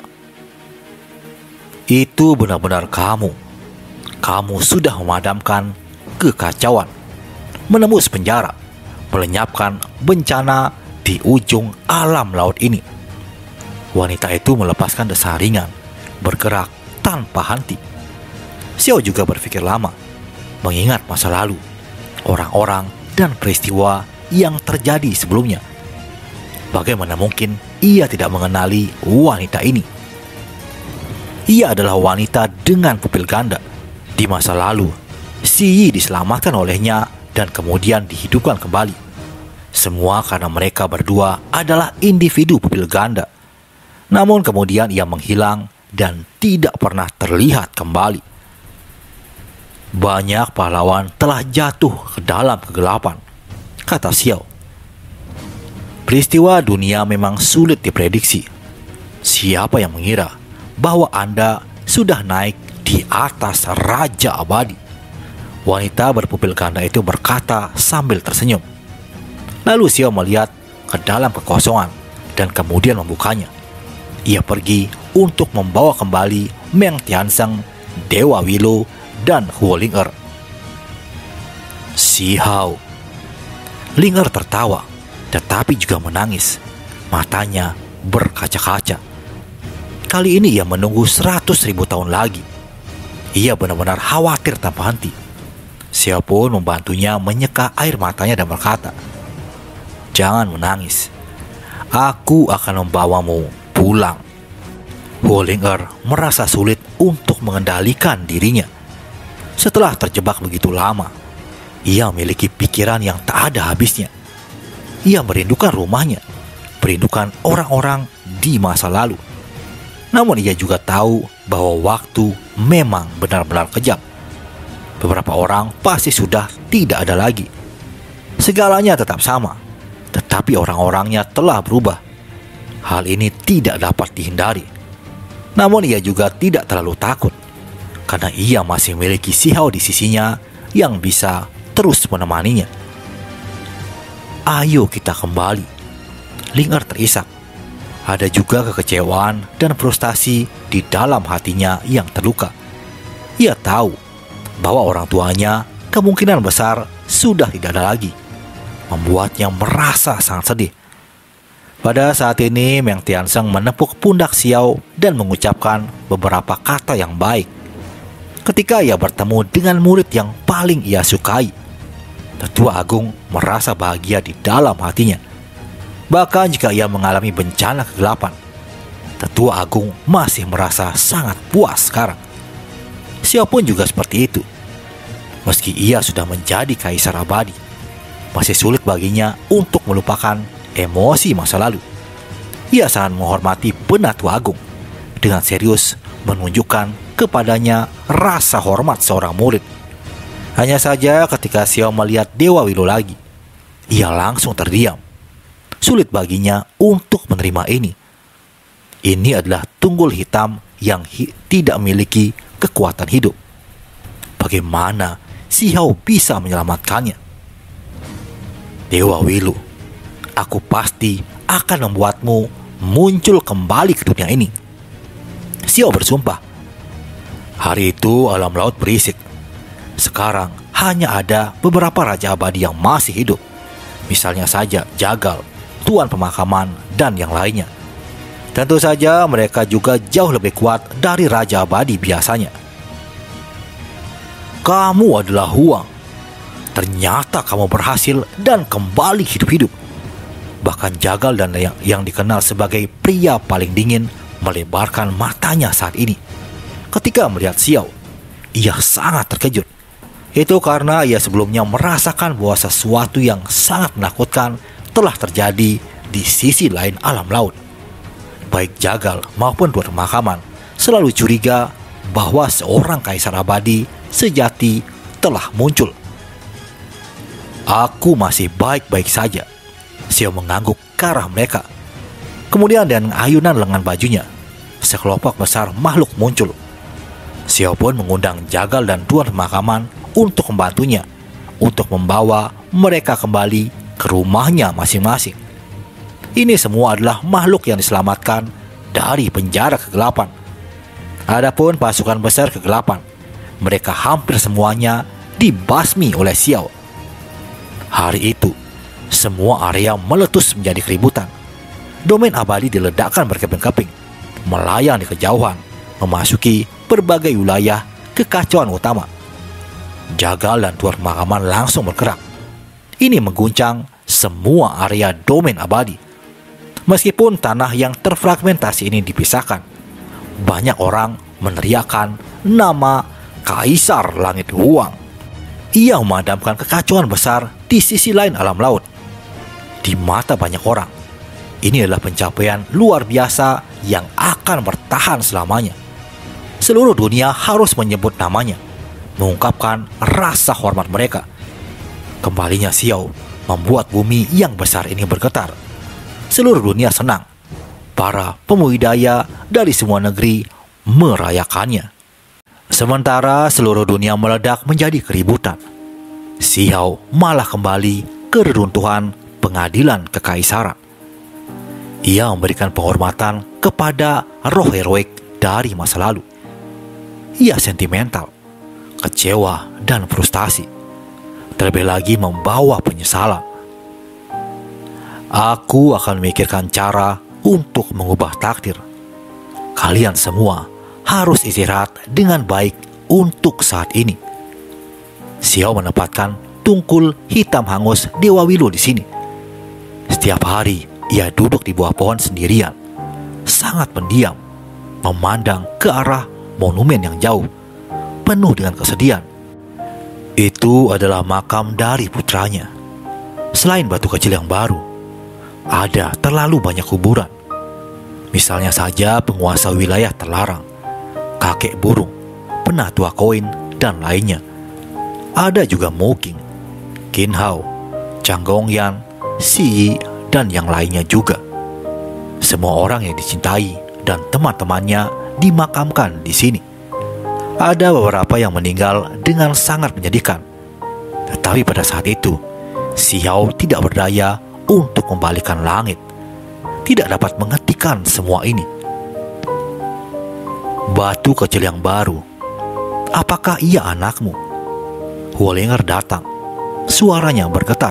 Itu benar-benar kamu. Kamu sudah memadamkan kekacauan, menembus penjara, melenyapkan bencana di ujung alam laut ini. Wanita itu melepaskan desah ringan, bergerak tanpa henti. Xiao juga berpikir lama, mengingat masa lalu, orang-orang dan peristiwa yang terjadi sebelumnya. Bagaimana mungkin ia tidak mengenali wanita ini? Ia adalah wanita dengan pupil ganda. Di masa lalu, Si Yi diselamatkan olehnya dan kemudian dihidupkan kembali. Semua karena mereka berdua adalah individu pupil ganda. Namun kemudian ia menghilang dan tidak pernah terlihat kembali. Banyak pahlawan telah jatuh ke dalam kegelapan, kata Xiao. Peristiwa dunia memang sulit diprediksi. Siapa yang mengira bahwa Anda sudah naik di atas Raja Abadi? Wanita berpupil ganda itu berkata sambil tersenyum. Lalu Xiao melihat ke dalam kekosongan dan kemudian membukanya. Ia pergi untuk membawa kembali Meng Tianzeng, Dewa Willow, dan Huo Ling'er. Si Hao. Ling'er tertawa, tetapi juga menangis. Matanya berkaca-kaca. Kali ini ia menunggu seratus ribu tahun lagi. Ia benar-benar khawatir tanpa henti. Xiao pun membantunya menyeka air matanya dan berkata, "Jangan menangis. Aku akan membawamu pulang." Huo Ling'er merasa sulit untuk mengendalikan dirinya. Setelah terjebak begitu lama, ia memiliki pikiran yang tak ada habisnya. Ia merindukan rumahnya, merindukan orang-orang di masa lalu. Namun ia juga tahu bahwa waktu memang benar-benar kejam. Beberapa orang pasti sudah tidak ada lagi. Segalanya tetap sama, tetapi orang-orangnya telah berubah. Hal ini tidak dapat dihindari. Namun ia juga tidak terlalu takut, karena ia masih memiliki Si Hao di sisinya yang bisa terus menemaninya. Ayo kita kembali. Ling'er terisak. Ada juga kekecewaan dan frustasi di dalam hatinya yang terluka. Ia tahu bahwa orang tuanya kemungkinan besar sudah tidak ada lagi, membuatnya merasa sangat sedih. Pada saat ini Meng Tianzeng menepuk pundak Xiao dan mengucapkan beberapa kata yang baik. Ketika ia bertemu dengan murid yang paling ia sukai, Tetua Agung merasa bahagia di dalam hatinya. Bahkan jika ia mengalami bencana kegelapan, Tetua Agung masih merasa sangat puas sekarang. Xiao pun juga seperti itu. Meski ia sudah menjadi Kaisar Abadi, masih sulit baginya untuk melupakan emosi masa lalu. Ia sangat menghormati Penatua Agung, dengan serius menunjukkan kepadanya rasa hormat seorang murid. Hanya saja ketika Xiao melihat Dewa Willow lagi, ia langsung terdiam. Sulit baginya untuk menerima ini. Ini adalah tunggul hitam yang hi- tidak memiliki kekuatan hidup. Bagaimana Xiao bisa menyelamatkannya? Dewa Willow, aku pasti akan membuatmu muncul kembali ke dunia ini. Xiao bersumpah. Hari itu alam laut berisik. Sekarang hanya ada beberapa Raja Abadi yang masih hidup. Misalnya saja Jagal, Tuan Pemakaman, dan yang lainnya. Tentu saja mereka juga jauh lebih kuat dari Raja Abadi biasanya. Kamu adalah Huang. Ternyata kamu berhasil dan kembali hidup-hidup. Bahkan Jagal dan yang, yang dikenal sebagai pria paling dingin melebarkan matanya saat ini. Ketika melihat Xiao, ia sangat terkejut. Itu karena ia sebelumnya merasakan bahwa sesuatu yang sangat menakutkan telah terjadi di sisi lain alam laut. Baik Jagal maupun Tuan Pemakaman selalu curiga bahwa seorang Kaisar Abadi sejati telah muncul. Aku masih baik-baik saja. Xiao mengangguk ke arah mereka. Kemudian dengan ayunan lengan bajunya, sekelompok besar makhluk muncul. Xiao pun mengundang Jagal dan Tuan Pemakaman untuk membantunya, untuk membawa mereka kembali ke rumahnya masing-masing. Ini semua adalah makhluk yang diselamatkan dari penjara kegelapan. Adapun pasukan besar kegelapan, mereka hampir semuanya dibasmi oleh Xiao. Hari itu, semua area meletus menjadi keributan. Domain abadi diledakkan berkeping-keping, melayang di kejauhan, memasuki berbagai wilayah kekacauan utama. Jagal dan tuan pemakaman langsung bergerak. Ini mengguncang semua area domain abadi. Meskipun tanah yang terfragmentasi ini dipisahkan, banyak orang meneriakkan nama Kaisar Langit Huang. Ia memadamkan kekacauan besar di sisi lain alam laut. Di mata banyak orang, ini adalah pencapaian luar biasa yang akan bertahan selamanya. Seluruh dunia harus menyebut namanya, mengungkapkan rasa hormat mereka. Kembalinya Xiao membuat bumi yang besar ini bergetar. Seluruh dunia senang. Para pemudidaya dari semua negeri merayakannya. Sementara seluruh dunia meledak menjadi keributan, Xiao malah kembali ke reruntuhan pengadilan kekaisaran. Ia memberikan penghormatan kepada roh heroik dari masa lalu. Ia sentimental, kecewa, dan frustasi. Terlebih lagi membawa penyesalan. Aku akan memikirkan cara untuk mengubah takdir. Kalian semua harus istirahat dengan baik untuk saat ini. Xiao menempatkan tungkul hitam hangus Dewa Wilu di sini. Setiap hari ia duduk di bawah pohon sendirian, sangat pendiam, memandang ke arah monumen yang jauh, penuh dengan kesedihan. Itu adalah makam dari putranya. Selain batu kecil yang baru, ada terlalu banyak kuburan. Misalnya saja penguasa wilayah terlarang, kakek burung, penatua koin, dan lainnya. Ada juga Mo King, Qin Hao, Zhang Gongyan, Xi Yi, dan yang lainnya juga. Semua orang yang dicintai dan teman-temannya dimakamkan di sini. Ada beberapa yang meninggal dengan sangat menyedihkan. Tetapi pada saat itu, Xiao tidak berdaya untuk membalikan langit, tidak dapat menghentikan semua ini. Batu kecil yang baru, apakah ia anakmu? Huolinger datang, suaranya bergetar.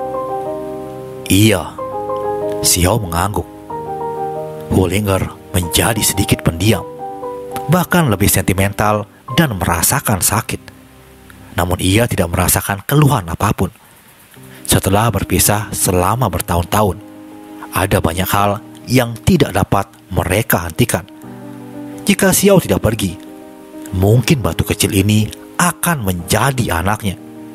Iya, Xiao mengangguk. Huolinger menjadi sedikit pendiam, bahkan lebih sentimental dan merasakan sakit. Namun ia tidak merasakan keluhan apapun. Setelah berpisah selama bertahun-tahun, ada banyak hal yang tidak dapat mereka hentikan. Jika Xiao tidak pergi, mungkin batu kecil ini akan menjadi anaknya.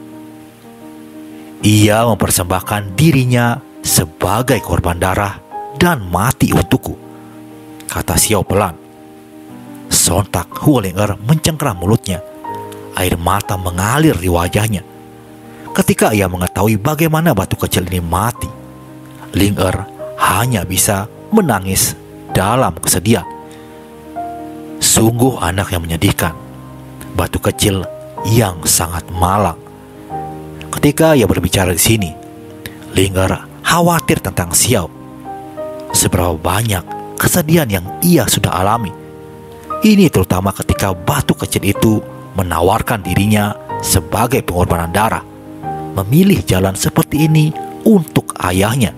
Ia mempersembahkan dirinya sebagai korban darah dan mati untukku, kata Xiao pelan. Sontak Huolinger mencengkeram mulutnya. Air mata mengalir di wajahnya. Ketika ia mengetahui bagaimana batu kecil ini mati, Ling Er hanya bisa menangis dalam kesedihan. Sungguh anak yang menyedihkan. Batu kecil yang sangat malang. Ketika ia berbicara di sini, Ling Er khawatir tentang Xiao. Seberapa banyak kesedihan yang ia sudah alami. Ini terutama ketika batu kecil itu menawarkan dirinya sebagai pengorbanan darah, memilih jalan seperti ini untuk ayahnya.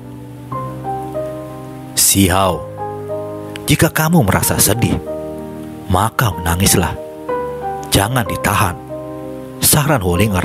Xiao, jika kamu merasa sedih, maka menangislah. Jangan ditahan, saran Huolinger.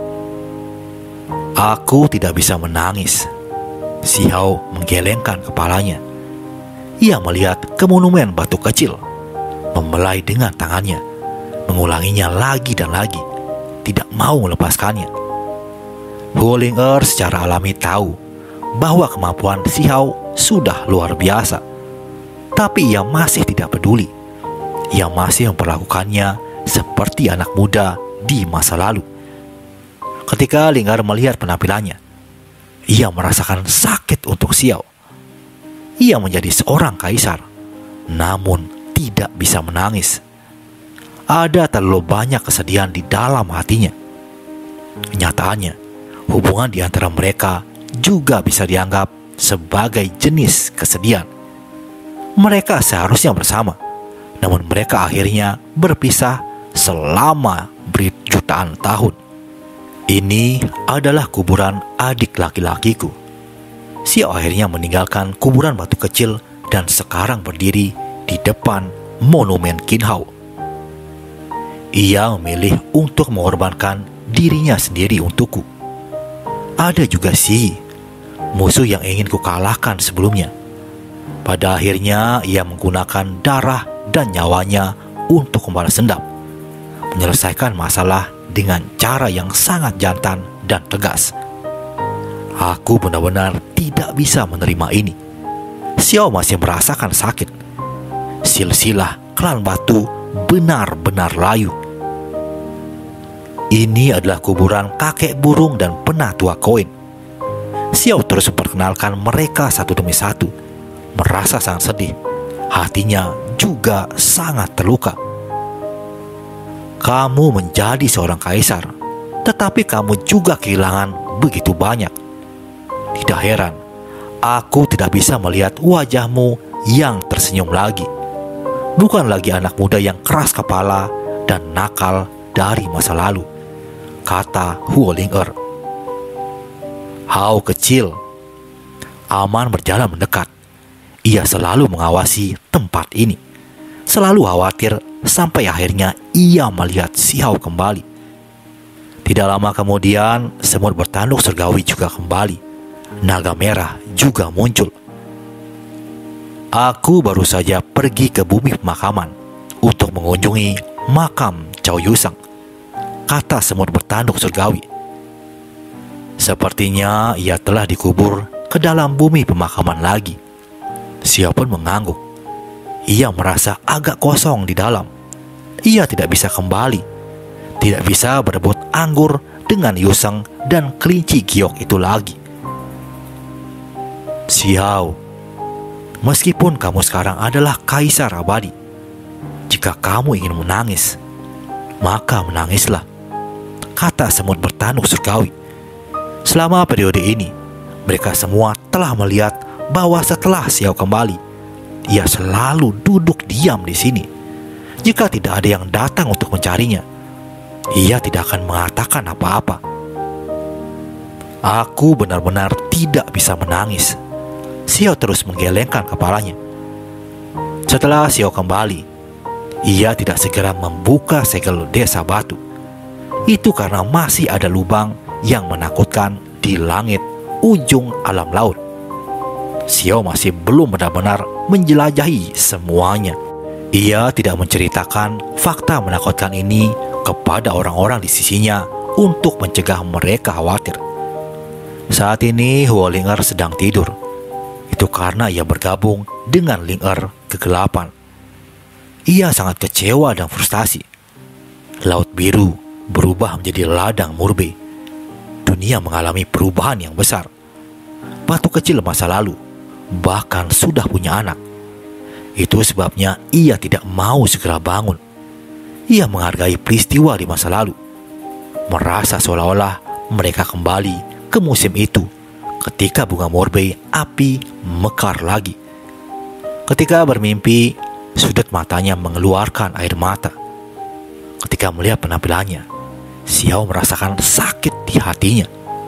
Aku tidak bisa menangis. Xiao menggelengkan kepalanya. Ia melihat ke monumen batu kecil, membelai dengan tangannya, mengulanginya lagi dan lagi, tidak mau melepaskannya. Huolinger secara alami tahu bahwa kemampuan Xiao sudah luar biasa. Tapi ia masih tidak peduli. Ia masih memperlakukannya seperti anak muda di masa lalu. Ketika Ling Er melihat penampilannya, ia merasakan sakit untuk Xiao. Ia menjadi seorang kaisar, namun tidak bisa menangis. Ada terlalu banyak kesedihan di dalam hatinya. Kenyataannya, hubungan di antara mereka juga bisa dianggap sebagai jenis kesedihan. Mereka seharusnya bersama, namun mereka akhirnya berpisah selama berjutaan tahun. Ini adalah kuburan adik laki-lakiku. Xiao akhirnya meninggalkan kuburan batu kecil dan sekarang berdiri di depan monumen Qinhao. Ia memilih untuk mengorbankan dirinya sendiri untukku. Ada juga Xi, musuh yang ingin kukalahkan sebelumnya. Pada akhirnya ia menggunakan darah dan nyawanya untuk membalas dendam, menyelesaikan masalah dengan cara yang sangat jantan dan tegas. Aku benar-benar tidak bisa menerima ini. Xiao masih merasakan sakit. Silsilah klan batu benar-benar layu. Ini adalah kuburan kakek burung dan penatua koin. Xiao terus memperkenalkan mereka satu demi satu. Merasa sangat sedih. Hatinya juga sangat terluka. Kamu menjadi seorang kaisar, tetapi kamu juga kehilangan begitu banyak. Tidak heran, aku tidak bisa melihat wajahmu yang tersenyum lagi. Bukan lagi anak muda yang keras kepala dan nakal dari masa lalu, kata Huo Ling-er. Hao kecil. Aman berjalan mendekat. Ia selalu mengawasi tempat ini, selalu khawatir sampai akhirnya ia melihat Xiao kembali. Tidak lama kemudian, semut bertanduk surgawi juga kembali. Naga merah juga muncul. Aku baru saja pergi ke bumi pemakaman untuk mengunjungi makam Cao Yusang, kata semut bertanduk surgawi. Sepertinya ia telah dikubur ke dalam bumi pemakaman lagi. Xiao pun mengangguk. Ia merasa agak kosong di dalam. Ia tidak bisa kembali, tidak bisa berebut anggur dengan Yusang dan kelinci giok itu lagi. Xiao, meskipun kamu sekarang adalah kaisar abadi, jika kamu ingin menangis, maka menangislah, kata semut bertanduk surgawi. Selama periode ini, mereka semua telah melihat bahwa setelah Xiao kembali, ia selalu duduk diam di sini. Jika tidak ada yang datang untuk mencarinya, ia tidak akan mengatakan apa-apa. Aku benar-benar tidak bisa menangis. Xiao terus menggelengkan kepalanya. Setelah Xiao kembali, ia tidak segera membuka segel desa batu. Itu karena masih ada lubang yang menakutkan di langit ujung alam laut. Xiao masih belum benar-benar menjelajahi semuanya. Ia tidak menceritakan fakta menakutkan ini kepada orang-orang di sisinya untuk mencegah mereka khawatir. Saat ini Huo Ling-er sedang tidur. Itu karena ia bergabung dengan Ling-er kegelapan. Ia sangat kecewa dan frustasi. Laut biru berubah menjadi ladang murbe. Dunia mengalami perubahan yang besar. Batu kecil masa lalu bahkan sudah punya anak. Itu sebabnya ia tidak mau segera bangun. Ia menghargai peristiwa di masa lalu, merasa seolah-olah mereka kembali ke musim itu ketika bunga morbei api mekar lagi. Ketika bermimpi, sudut matanya mengeluarkan air mata. Ketika melihat penampilannya, Xiao merasakan sakit di hatinya.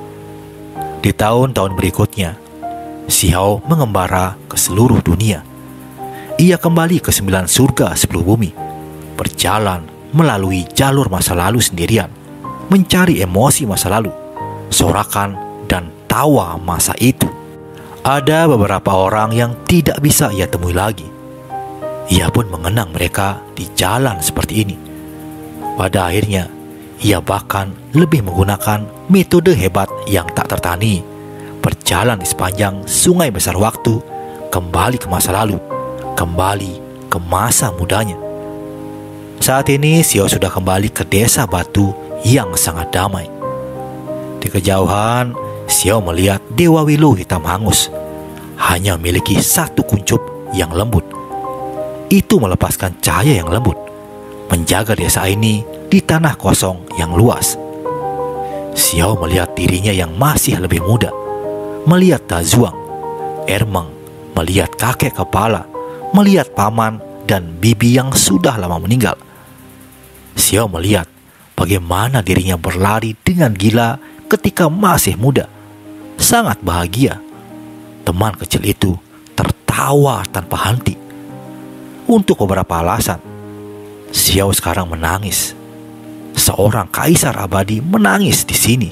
Di tahun-tahun berikutnya, Xiao mengembara ke seluruh dunia. Ia kembali ke sembilan surga sebelum bumi, berjalan melalui jalur masa lalu sendirian, mencari emosi masa lalu, sorakan dan tawa masa itu. Ada beberapa orang yang tidak bisa ia temui lagi. Ia pun mengenang mereka di jalan seperti ini. Pada akhirnya, ia bahkan lebih menggunakan metode hebat yang tak tertandingi, berjalan di sepanjang sungai besar waktu, kembali ke masa lalu, kembali ke masa mudanya. Saat ini Xiao sudah kembali ke desa batu yang sangat damai. Di kejauhan, Xiao melihat Dewa Wilu hitam hangus, hanya memiliki satu kuncup yang lembut. Itu melepaskan cahaya yang lembut, menjaga desa ini di tanah kosong yang luas. Xiao melihat dirinya yang masih lebih muda, melihat Dazuang, Ermeng melihat kakek kepala, melihat paman dan bibi yang sudah lama meninggal. Xiao melihat bagaimana dirinya berlari dengan gila ketika masih muda, sangat bahagia. Teman kecil itu tertawa tanpa henti. Untuk beberapa alasan, Xiao sekarang menangis. Seorang kaisar abadi menangis di sini.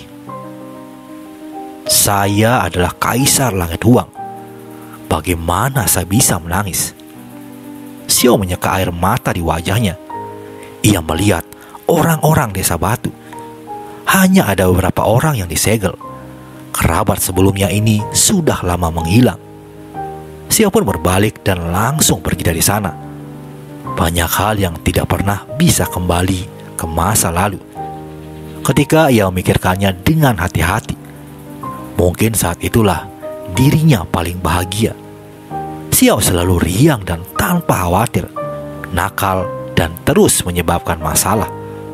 Saya adalah kaisar langit huang. Bagaimana saya bisa menangis? Xiao menyeka air mata di wajahnya. Ia melihat orang-orang desa batu. Hanya ada beberapa orang yang disegel. Kerabat sebelumnya ini sudah lama menghilang. Xiao pun berbalik dan langsung pergi dari sana. Banyak hal yang tidak pernah bisa kembali ke masa lalu. Ketika ia memikirkannya dengan hati-hati, mungkin saat itulah dirinya paling bahagia. Xiao selalu riang dan tanpa khawatir, nakal dan terus menyebabkan masalah.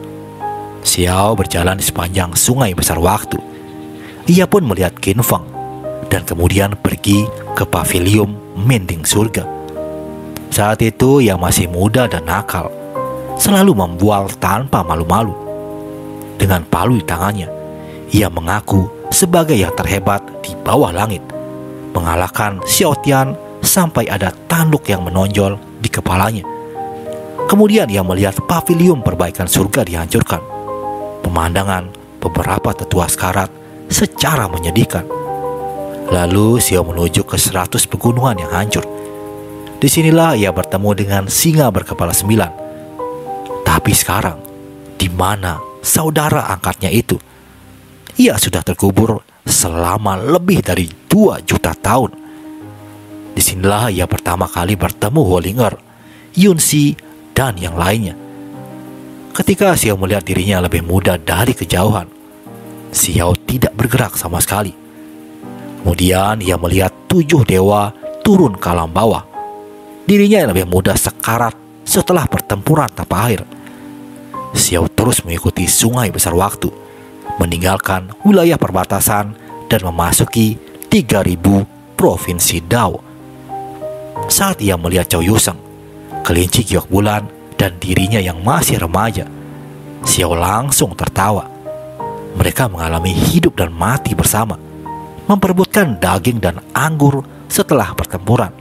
Xiao berjalan di sepanjang sungai besar waktu. Ia pun melihat Qin Feng dan kemudian pergi ke pavilion mending surga. Saat itu ia masih muda dan nakal, selalu membual tanpa malu-malu. Dengan palu di tangannya, ia mengaku sebagai yang terhebat di bawah langit, mengalahkan Xiao Tian sampai ada tanduk yang menonjol di kepalanya. Kemudian ia melihat pavilion perbaikan surga dihancurkan. Pemandangan beberapa tetua sekarat secara menyedihkan. Lalu Xiao menuju ke seratus pegunungan yang hancur. Disinilah ia bertemu dengan singa berkepala sembilan. Tapi sekarang, di mana saudara angkatnya itu? Ia sudah terkubur selama lebih dari dua juta tahun. Disinilah ia pertama kali bertemu Holinger, Yunxi, dan yang lainnya. Ketika Xiao melihat dirinya lebih muda dari kejauhan, Xiao tidak bergerak sama sekali. Kemudian ia melihat tujuh dewa turun ke alam bawah. Dirinya yang lebih muda sekarat setelah pertempuran tanpa akhir. Xiao terus mengikuti sungai besar waktu, meninggalkan wilayah perbatasan dan memasuki tiga ribu provinsi Dao. Saat ia melihat Cao Yuseng, kelinci giok bulan, dan dirinya yang masih remaja, Xiao langsung tertawa. Mereka mengalami hidup dan mati bersama, memperebutkan daging dan anggur setelah pertempuran.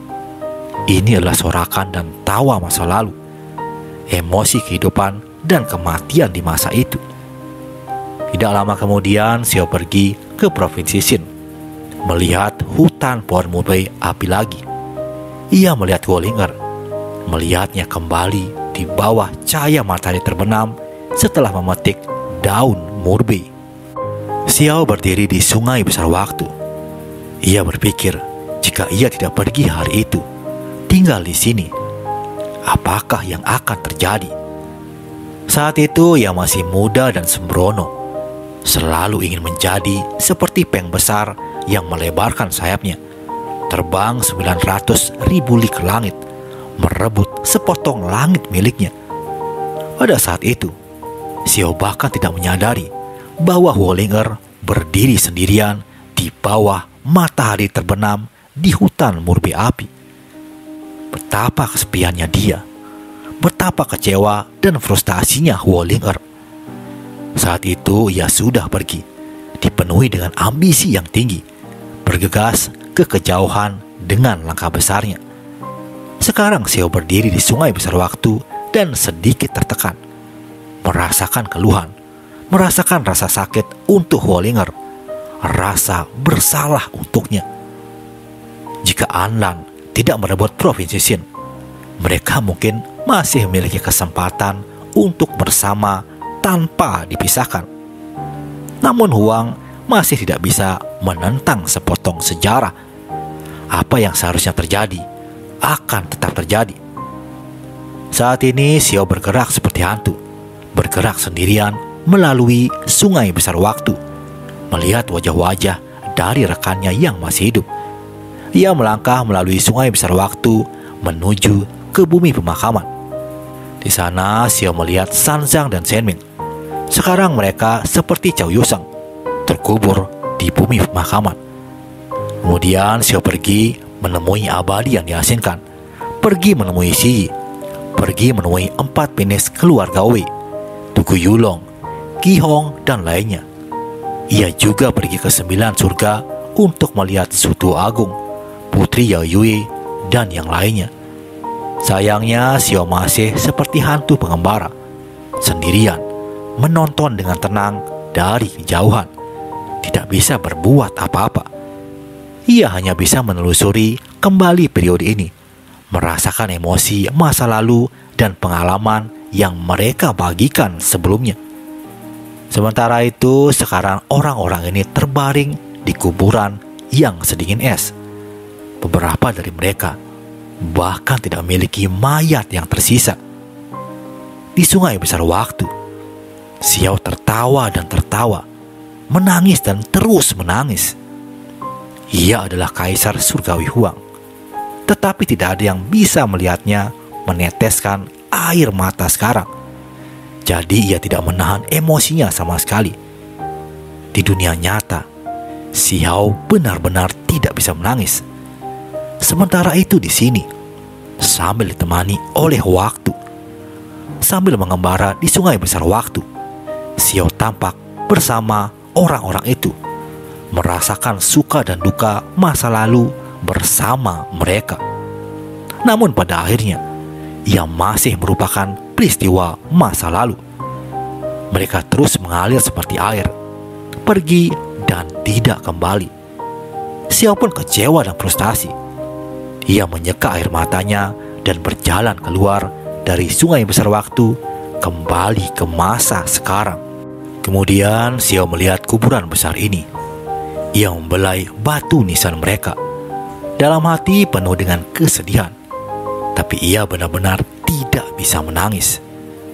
Ini adalah sorakan dan tawa masa lalu, emosi kehidupan dan kematian di masa itu. Tidak lama kemudian Xiao pergi ke provinsi Xin, melihat hutan pohon murbei api lagi. Ia melihat Holinger, melihatnya kembali di bawah cahaya matahari terbenam setelah memetik daun murbei. Xiao berdiri di sungai besar waktu. Ia berpikir, jika ia tidak pergi hari itu, tinggal di sini, apakah yang akan terjadi? Saat itu ia masih muda dan sembrono, selalu ingin menjadi seperti peng besar yang melebarkan sayapnya, terbang sembilan ratus ribu li ke langit, merebut sepotong langit miliknya. Pada saat itu, Xiao bahkan tidak menyadari bahwa Holinger berdiri sendirian di bawah matahari terbenam di hutan murbei api. Betapa kesepiannya dia, betapa kecewa dan frustasinya Holinger. Saat itu ia sudah pergi, dipenuhi dengan ambisi yang tinggi, bergegas ke kejauhan dengan langkah besarnya. Sekarang Xiao berdiri di sungai besar waktu dan sedikit tertekan, merasakan keluhan, merasakan rasa sakit untuk Holinger, rasa bersalah untuknya. Jika Anlan tidak merebut provinsi Xin, mereka mungkin masih memiliki kesempatan untuk bersama tanpa dipisahkan. Namun Huang masih tidak bisa menentang sepotong sejarah. Apa yang seharusnya terjadi akan tetap terjadi. Saat ini Xiao bergerak seperti hantu, bergerak sendirian melalui sungai besar waktu, melihat wajah-wajah dari rekannya yang masih hidup. Ia melangkah melalui sungai besar waktu menuju ke bumi pemakaman. Di sana Xiao melihat Sanzang dan Shenming. Sekarang mereka seperti Cao Yuseng, terkubur di bumi pemakaman. Kemudian Xiao pergi menemui abadi yang diasingkan, pergi menemui Shi Yi, pergi menemui empat penis keluarga Wei, Tugu Yulong, Qi Hong, dan lainnya. Ia juga pergi ke sembilan surga untuk melihat Sutu Agung, Putri Yao Yue, dan yang lainnya. Sayangnya Xiao masih seperti hantu pengembara, sendirian, menonton dengan tenang dari kejauhan, tidak bisa berbuat apa-apa. Ia hanya bisa menelusuri kembali periode ini, merasakan emosi masa lalu dan pengalaman yang mereka bagikan sebelumnya. Sementara itu, sekarang orang-orang ini terbaring di kuburan yang sedingin es. Beberapa dari mereka bahkan tidak memiliki mayat yang tersisa. Di sungai besar waktu, Xiao tertawa dan tertawa, menangis dan terus menangis. Ia adalah Kaisar Surgawi Huang, tetapi tidak ada yang bisa melihatnya meneteskan air mata sekarang. Jadi ia tidak menahan emosinya sama sekali. Di dunia nyata, Xiao benar-benar tidak bisa menangis. Sementara itu di sini, sambil ditemani oleh waktu, sambil mengembara di sungai besar waktu, Xiao tampak bersama orang-orang itu, merasakan suka dan duka masa lalu bersama mereka. Namun pada akhirnya, ia masih merupakan peristiwa masa lalu. Mereka terus mengalir seperti air, pergi dan tidak kembali. Xiao pun kecewa dan frustasi. Ia menyeka air matanya dan berjalan keluar dari sungai besar waktu, kembali ke masa sekarang. Kemudian Xiao melihat kuburan besar ini. Ia membelai batu nisan mereka. Dalam hati penuh dengan kesedihan, tapi ia benar-benar tidak bisa menangis.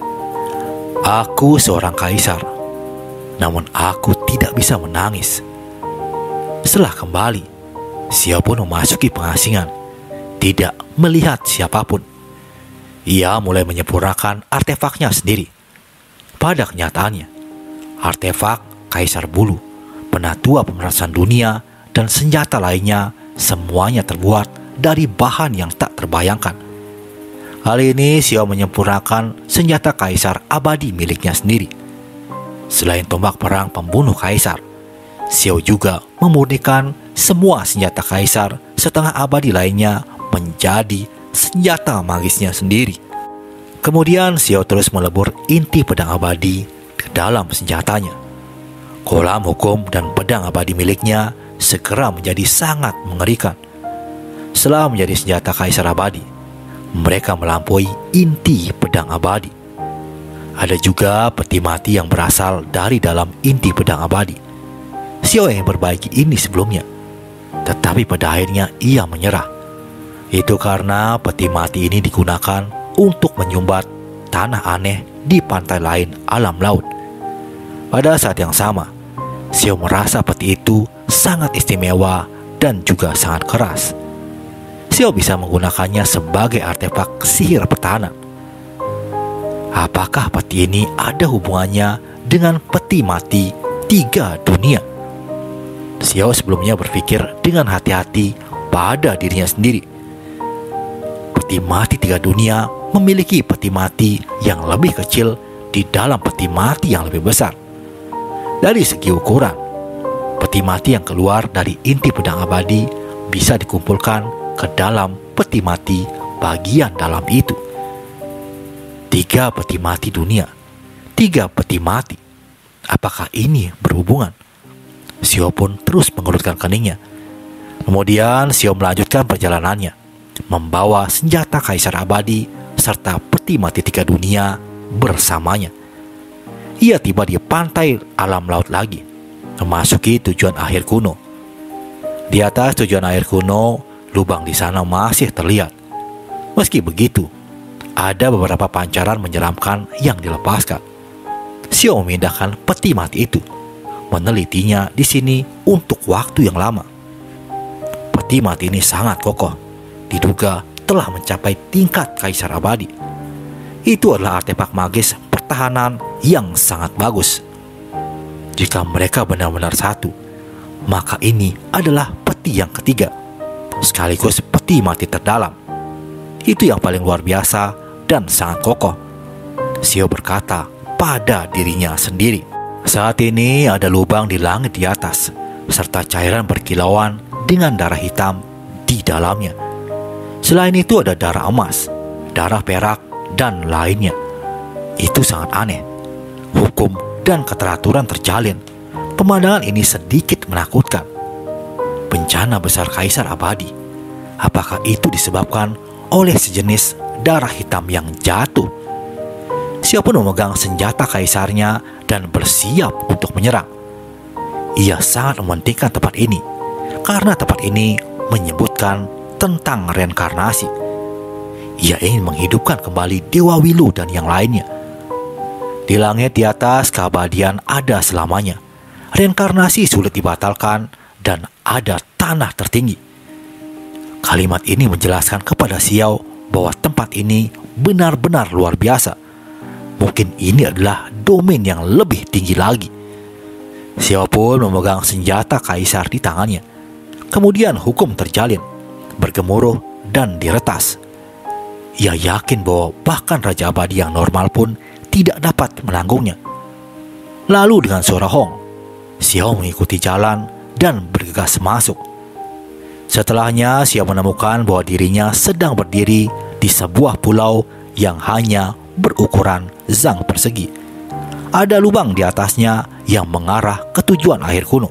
Aku seorang kaisar, namun aku tidak bisa menangis. Setelah kembali, Xiao pun memasuki pengasingan, tidak melihat siapapun. Ia mulai menyempurnakan artefaknya sendiri. Pada kenyataannya, artefak Kaisar Bulu, penatua pemerasan dunia, dan senjata lainnya semuanya terbuat dari bahan yang tak terbayangkan. Hal ini Xiao menyempurnakan senjata Kaisar abadi miliknya sendiri. Selain tombak perang pembunuh Kaisar, Xiao juga memurnikan semua senjata Kaisar setengah abadi lainnya menjadi senjata magisnya sendiri. Kemudian Xiao terus melebur inti pedang abadi ke dalam senjatanya. Kolam hukum dan pedang abadi miliknya segera menjadi sangat mengerikan. Setelah menjadi senjata Kaisar abadi, mereka melampaui inti pedang abadi. Ada juga peti mati yang berasal dari dalam inti pedang abadi. Xiao yang memperbaiki ini sebelumnya, tetapi pada akhirnya ia menyerah. Itu karena peti mati ini digunakan untuk menyumbat tanah aneh di pantai lain alam laut. Pada saat yang sama, Xiao merasa peti itu sangat istimewa dan juga sangat keras. Xiao bisa menggunakannya sebagai artefak sihir pertahanan. Apakah peti ini ada hubungannya dengan peti mati tiga dunia? Xiao sebelumnya berpikir dengan hati-hati pada dirinya sendiri. Peti mati tiga dunia memiliki peti mati yang lebih kecil di dalam peti mati yang lebih besar. Dari segi ukuran, peti mati yang keluar dari inti pedang abadi bisa dikumpulkan ke dalam peti mati bagian dalam itu. Tiga peti mati dunia, tiga peti mati. Apakah ini berhubungan? Xiao pun terus mengerutkan keningnya. Kemudian Xiao melanjutkan perjalanannya, membawa senjata Kaisar abadi serta peti mati tiga dunia bersamanya. Ia tiba di pantai alam laut lagi, memasuki tujuan akhir kuno. Di atas tujuan akhir kuno, lubang di sana masih terlihat. Meski begitu, ada beberapa pancaran menyeramkan yang dilepaskan. Xiao memindahkan peti mati itu, menelitinya di sini untuk waktu yang lama. Peti mati ini sangat kokoh, diduga telah mencapai tingkat Kaisar abadi. Itu adalah artefak magis pertahanan yang sangat bagus. Jika mereka benar-benar satu, maka ini adalah peti mati yang ketiga, sekaligus peti mati terdalam. Itu yang paling luar biasa dan sangat kokoh, Xiao berkata pada dirinya sendiri. Saat ini ada lubang di langit di atas, serta cairan berkilauan dengan darah hitam di dalamnya. Selain itu ada darah emas, darah perak, dan lainnya. Itu sangat aneh. Hukum dan keteraturan terjalin. Pemandangan ini sedikit menakutkan. Bencana besar kaisar abadi. Apakah itu disebabkan oleh sejenis darah hitam yang jatuh? Xiao pun memegang senjata kaisarnya dan bersiap untuk menyerang. Ia sangat mementingkan tempat ini, karena tempat ini menyebutkan tentang reinkarnasi. Ia ingin menghidupkan kembali Dewa Wilu dan yang lainnya. Di langit di atas, keabadian ada selamanya. Reinkarnasi sulit dibatalkan dan ada tanah tertinggi. Kalimat ini menjelaskan kepada Xiao bahwa tempat ini benar-benar luar biasa. Mungkin ini adalah domain yang lebih tinggi lagi. Xiao pun memegang senjata kaisar di tangannya. Kemudian hukum terjalin, bergemuruh dan diretas. Ia yakin bahwa bahkan Raja Abadi yang normal pun tidak dapat menanggungnya. Lalu dengan suara hong, Xiao mengikuti jalan dan bergegas masuk. Setelahnya, Xiao menemukan bahwa dirinya sedang berdiri di sebuah pulau yang hanya berukuran zang persegi. Ada lubang di atasnya yang mengarah ke tujuan air kuno.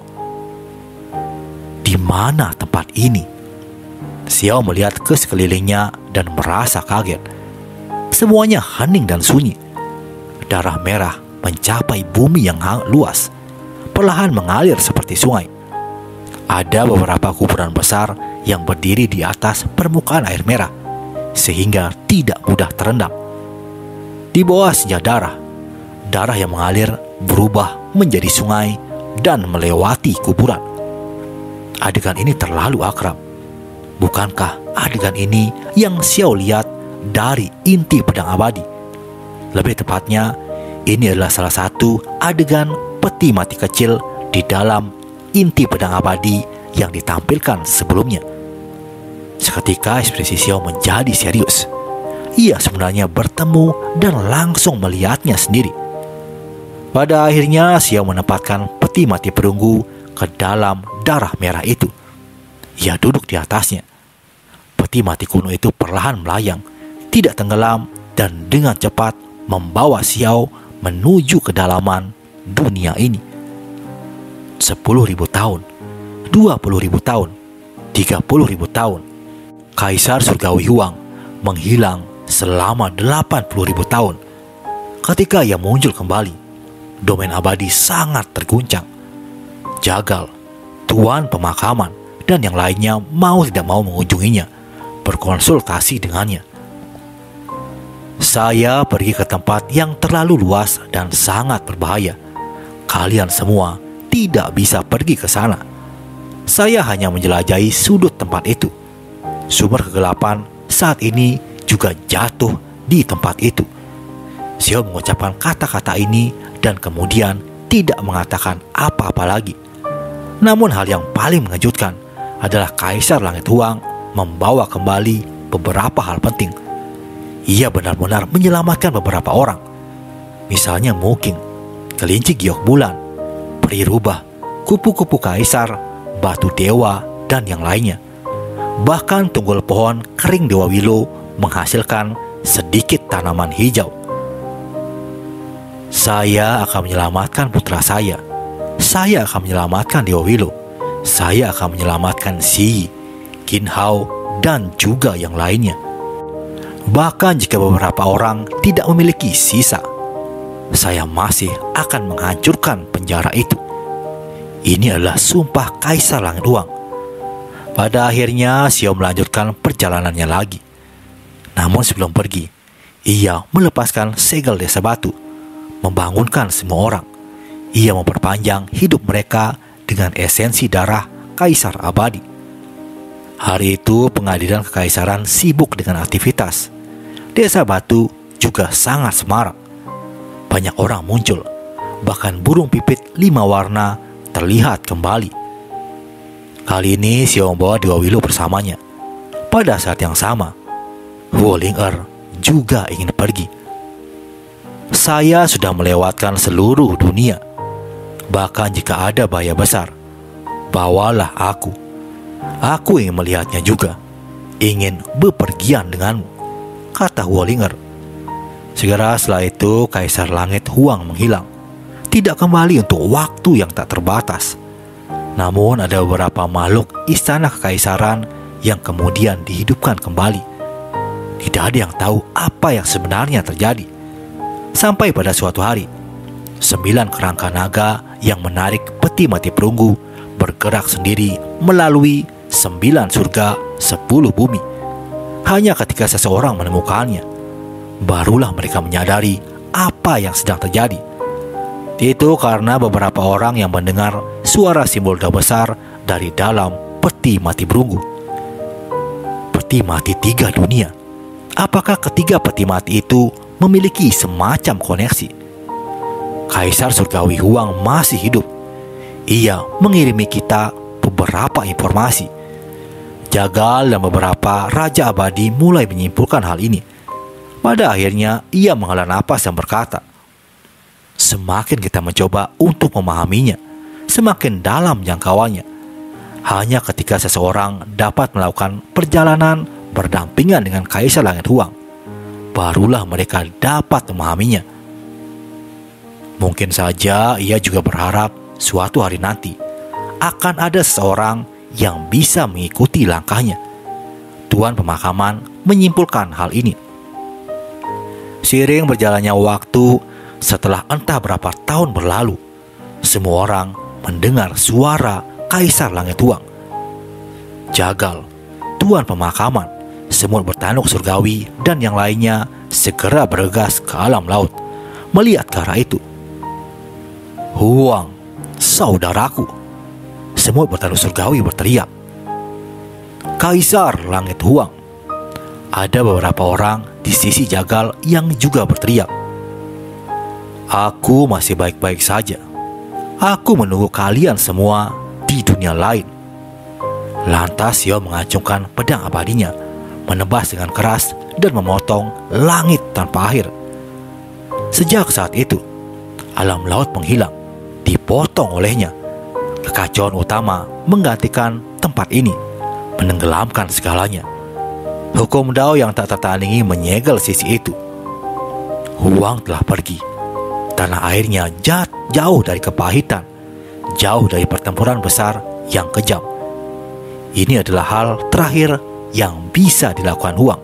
Di mana tempat ini? Xiao melihat ke sekelilingnya dan merasa kaget. Semuanya hening dan sunyi. Darah merah mencapai bumi yang luas, perlahan mengalir seperti sungai. Ada beberapa kuburan besar yang berdiri di atas permukaan air merah, sehingga tidak mudah terendam. Di bawah sejak darah, darah yang mengalir berubah menjadi sungai dan melewati kuburan. Adegan ini terlalu akrab. Bukankah adegan ini yang Xiao lihat dari inti pedang abadi? Lebih tepatnya, ini adalah salah satu adegan peti mati kecil di dalam inti pedang abadi yang ditampilkan sebelumnya. Seketika ekspresi Xiao menjadi serius. Ia sebenarnya bertemu dan langsung melihatnya sendiri. Pada akhirnya Xiao menempatkan peti mati perunggu ke dalam darah merah itu. Ia duduk di atasnya. Peti mati kuno itu perlahan melayang, tidak tenggelam, dan dengan cepat membawa Xiao menuju kedalaman dunia ini. Sepuluh ribu tahun, dua puluh ribu tahun, tiga puluh ribu tahun. Kaisar Surgawi Huang menghilang selama delapan puluh ribu tahun. Ketika ia muncul kembali, domain abadi sangat terguncang. Jagal, tuan pemakaman, dan yang lainnya mau tidak mau mengunjunginya, berkonsultasi dengannya. Saya pergi ke tempat yang terlalu luas dan sangat berbahaya. Kalian semua tidak bisa pergi ke sana. Saya hanya menjelajahi sudut tempat itu. Sumber kegelapan saat ini juga jatuh di tempat itu. Xiao mengucapkan kata-kata ini dan kemudian tidak mengatakan apa-apa lagi. Namun hal yang paling mengejutkan adalah Kaisar Langit Huang membawa kembali beberapa hal penting. Ia benar-benar menyelamatkan beberapa orang. Misalnya Muking, kelinci giok bulan, peri rubah, kupu-kupu kaisar, batu dewa, dan yang lainnya. Bahkan tunggul pohon kering Dewa Wilu menghasilkan sedikit tanaman hijau. Saya akan menyelamatkan putra saya. Saya akan menyelamatkan Dewa Wilu. Saya akan menyelamatkan Xi, Qin Hao, dan juga yang lainnya. Bahkan jika beberapa orang tidak memiliki sisa, saya masih akan menghancurkan penjara itu. Ini adalah sumpah Kaisar Langit Huang. Pada akhirnya Xiao melanjutkan perjalanannya lagi. Namun sebelum pergi, ia melepaskan segel desa batu, membangunkan semua orang. Ia memperpanjang hidup mereka dengan esensi darah Kaisar Abadi. Hari itu pengadilan kekaisaran sibuk dengan aktivitas. Desa batu juga sangat semarak. Banyak orang muncul, bahkan burung pipit lima warna terlihat kembali. Kali ini Xiao membawa dua Wilu bersamanya. Pada saat yang sama, Wu Ling'er juga ingin pergi. Saya sudah melewatkan seluruh dunia. Bahkan jika ada bahaya besar, bawalah aku. Aku ingin melihatnya juga. Ingin bepergian denganmu, kata Wu Ling'er. Segera setelah itu Kaisar Langit Huang menghilang. Tidak kembali untuk waktu yang tak terbatas. Namun ada beberapa makhluk istana kekaisaran yang kemudian dihidupkan kembali. Tidak ada yang tahu apa yang sebenarnya terjadi. Sampai pada suatu hari, sembilan kerangka naga yang menarik peti mati perunggu bergerak sendiri melalui sembilan surga, sepuluh bumi. Hanya ketika seseorang menemukannya, barulah mereka menyadari apa yang sedang terjadi. Itu karena beberapa orang yang mendengar suara simbol doa besar dari dalam peti mati perunggu. Peti mati tiga dunia. Apakah ketiga peti mati itu memiliki semacam koneksi? Kaisar Surgawi Huang masih hidup. Ia mengirimi kita beberapa informasi. Jagal dan beberapa raja abadi mulai menyimpulkan hal ini. Pada akhirnya ia menghela napas dan berkata, semakin kita mencoba untuk memahaminya, semakin dalam jangkauannya. Hanya ketika seseorang dapat melakukan perjalanan berdampingan dengan Kaisar Langit Huang, barulah mereka dapat memahaminya. Mungkin saja ia juga berharap suatu hari nanti akan ada seseorang yang bisa mengikuti langkahnya. Tuan Pemakaman menyimpulkan hal ini. Seiring berjalannya waktu, setelah entah berapa tahun berlalu, semua orang mendengar suara Kaisar Langit Huang. Jagal, Tuan Pemakaman, Semut Bertanduk Surgawi, dan yang lainnya segera bergegas ke alam laut, melihat ke arah itu. Huang, saudaraku, Semut Bertanduk Surgawi berteriak. Kaisar Langit Huang. Ada beberapa orang di sisi Jagal yang juga berteriak. Aku masih baik-baik saja. Aku menunggu kalian semua di dunia lain. Lantas Xiao mengacungkan pedang abadinya, menebas dengan keras dan memotong langit tanpa akhir. Sejak saat itu, alam laut menghilang, dipotong olehnya. Kekacauan utama menggantikan tempat ini, menenggelamkan segalanya. Hukum Dao yang tak tertandingi menyegel sisi itu. Huang telah pergi. Tanah airnya jat, jauh dari kepahitan, jauh dari pertempuran besar yang kejam. Ini adalah hal terakhir yang bisa dilakukan Huang.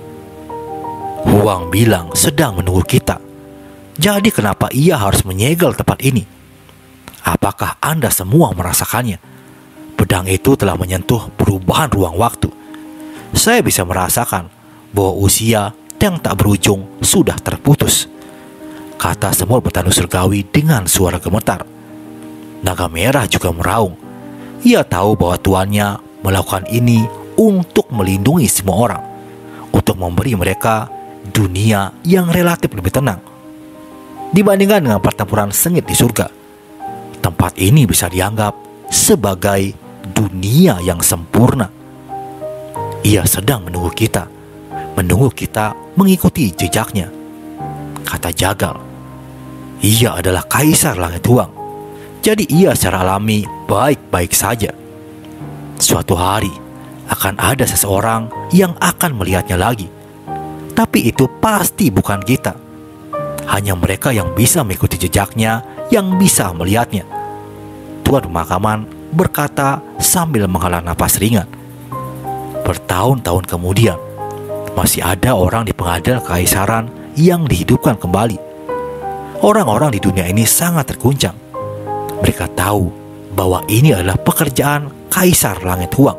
Huang bilang sedang menunggu kita. Jadi kenapa ia harus menyegel tempat ini? Apakah Anda semua merasakannya? Pedang itu telah menyentuh perubahan ruang waktu. Saya bisa merasakan bahwa usia yang tak berujung sudah terputus, kata Semut Bertanduk Surgawi dengan suara gemetar. Naga Merah juga meraung. Ia tahu bahwa tuannya melakukan ini untuk melindungi semua orang, untuk memberi mereka dunia yang relatif lebih tenang. Dibandingkan dengan pertempuran sengit di surga, tempat ini bisa dianggap sebagai dunia yang sempurna. Ia sedang menunggu kita, menunggu kita mengikuti jejaknya, kata Jagal. Ia adalah Kaisar Langit Huang, jadi ia secara alami baik-baik saja. Suatu hari akan ada seseorang yang akan melihatnya lagi, tapi itu pasti bukan kita. Hanya mereka yang bisa mengikuti jejaknya yang bisa melihatnya. Tuan Pemakaman berkata sambil menghela napas ringan. Bertahun-tahun kemudian, masih ada orang di pengadilan kekaisaran yang dihidupkan kembali. Orang-orang di dunia ini sangat terguncang. Mereka tahu bahwa ini adalah pekerjaan Kaisar Langit Huang.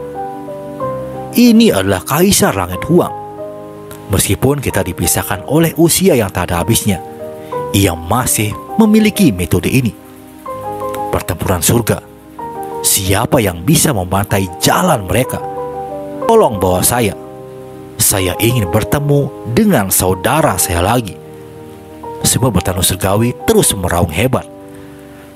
Ini adalah Kaisar Langit Huang. Meskipun kita dipisahkan oleh usia yang tak ada habisnya, ia masih memiliki metode ini. Pertempuran surga. Siapa yang bisa membantai jalan mereka? Tolong bawa saya. Saya ingin bertemu dengan saudara saya lagi. Semut Bertanduk Surgawi terus meraung hebat.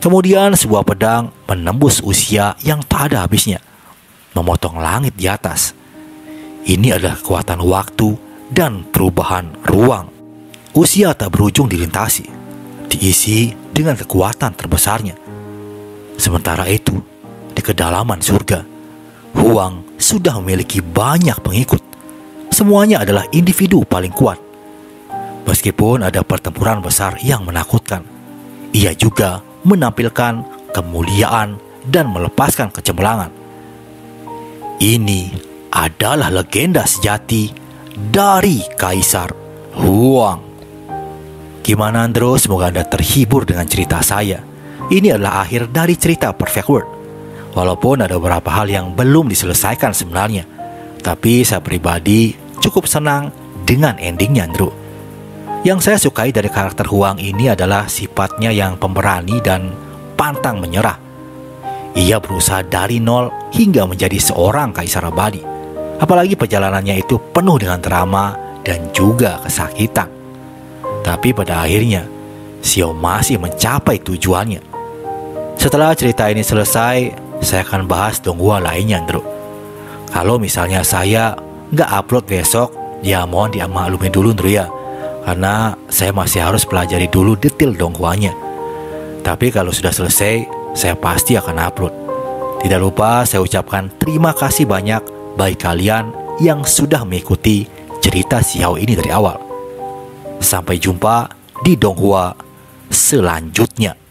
Kemudian sebuah pedang menembus usia yang tak ada habisnya, memotong langit di atas. Ini adalah kekuatan waktu dan perubahan ruang. Usia tak berujung dilintasi, diisi dengan kekuatan terbesarnya. Sementara itu, di kedalaman surga, Huang sudah memiliki banyak pengikut. Semuanya adalah individu paling kuat. Meskipun ada pertempuran besar yang menakutkan, ia juga menampilkan kemuliaan dan melepaskan kecemerlangan. Ini adalah legenda sejati dari Kaisar Huang. Gimana Andro? Semoga Anda terhibur dengan cerita saya. Ini adalah akhir dari cerita Perfect World. Walaupun ada beberapa hal yang belum diselesaikan sebenarnya, tapi saya pribadi cukup senang dengan endingnya Andro. Yang saya sukai dari karakter Huang ini adalah sifatnya yang pemberani dan pantang menyerah. Ia berusaha dari nol hingga menjadi seorang kaisar abadi. Apalagi perjalanannya itu penuh dengan drama dan juga kesakitan. Tapi pada akhirnya, Xiao masih mencapai tujuannya. Setelah cerita ini selesai, saya akan bahas Donghua lainnya, Andro. Kalau misalnya saya nggak upload besok, ya mohon dimaklumi dulu, Andro ya. Karena saya masih harus pelajari dulu detail Donghuanya. Tapi kalau sudah selesai, saya pasti akan upload. Tidak lupa saya ucapkan terima kasih banyak bagi kalian yang sudah mengikuti cerita Xiao ini dari awal. Sampai jumpa di Donghua selanjutnya.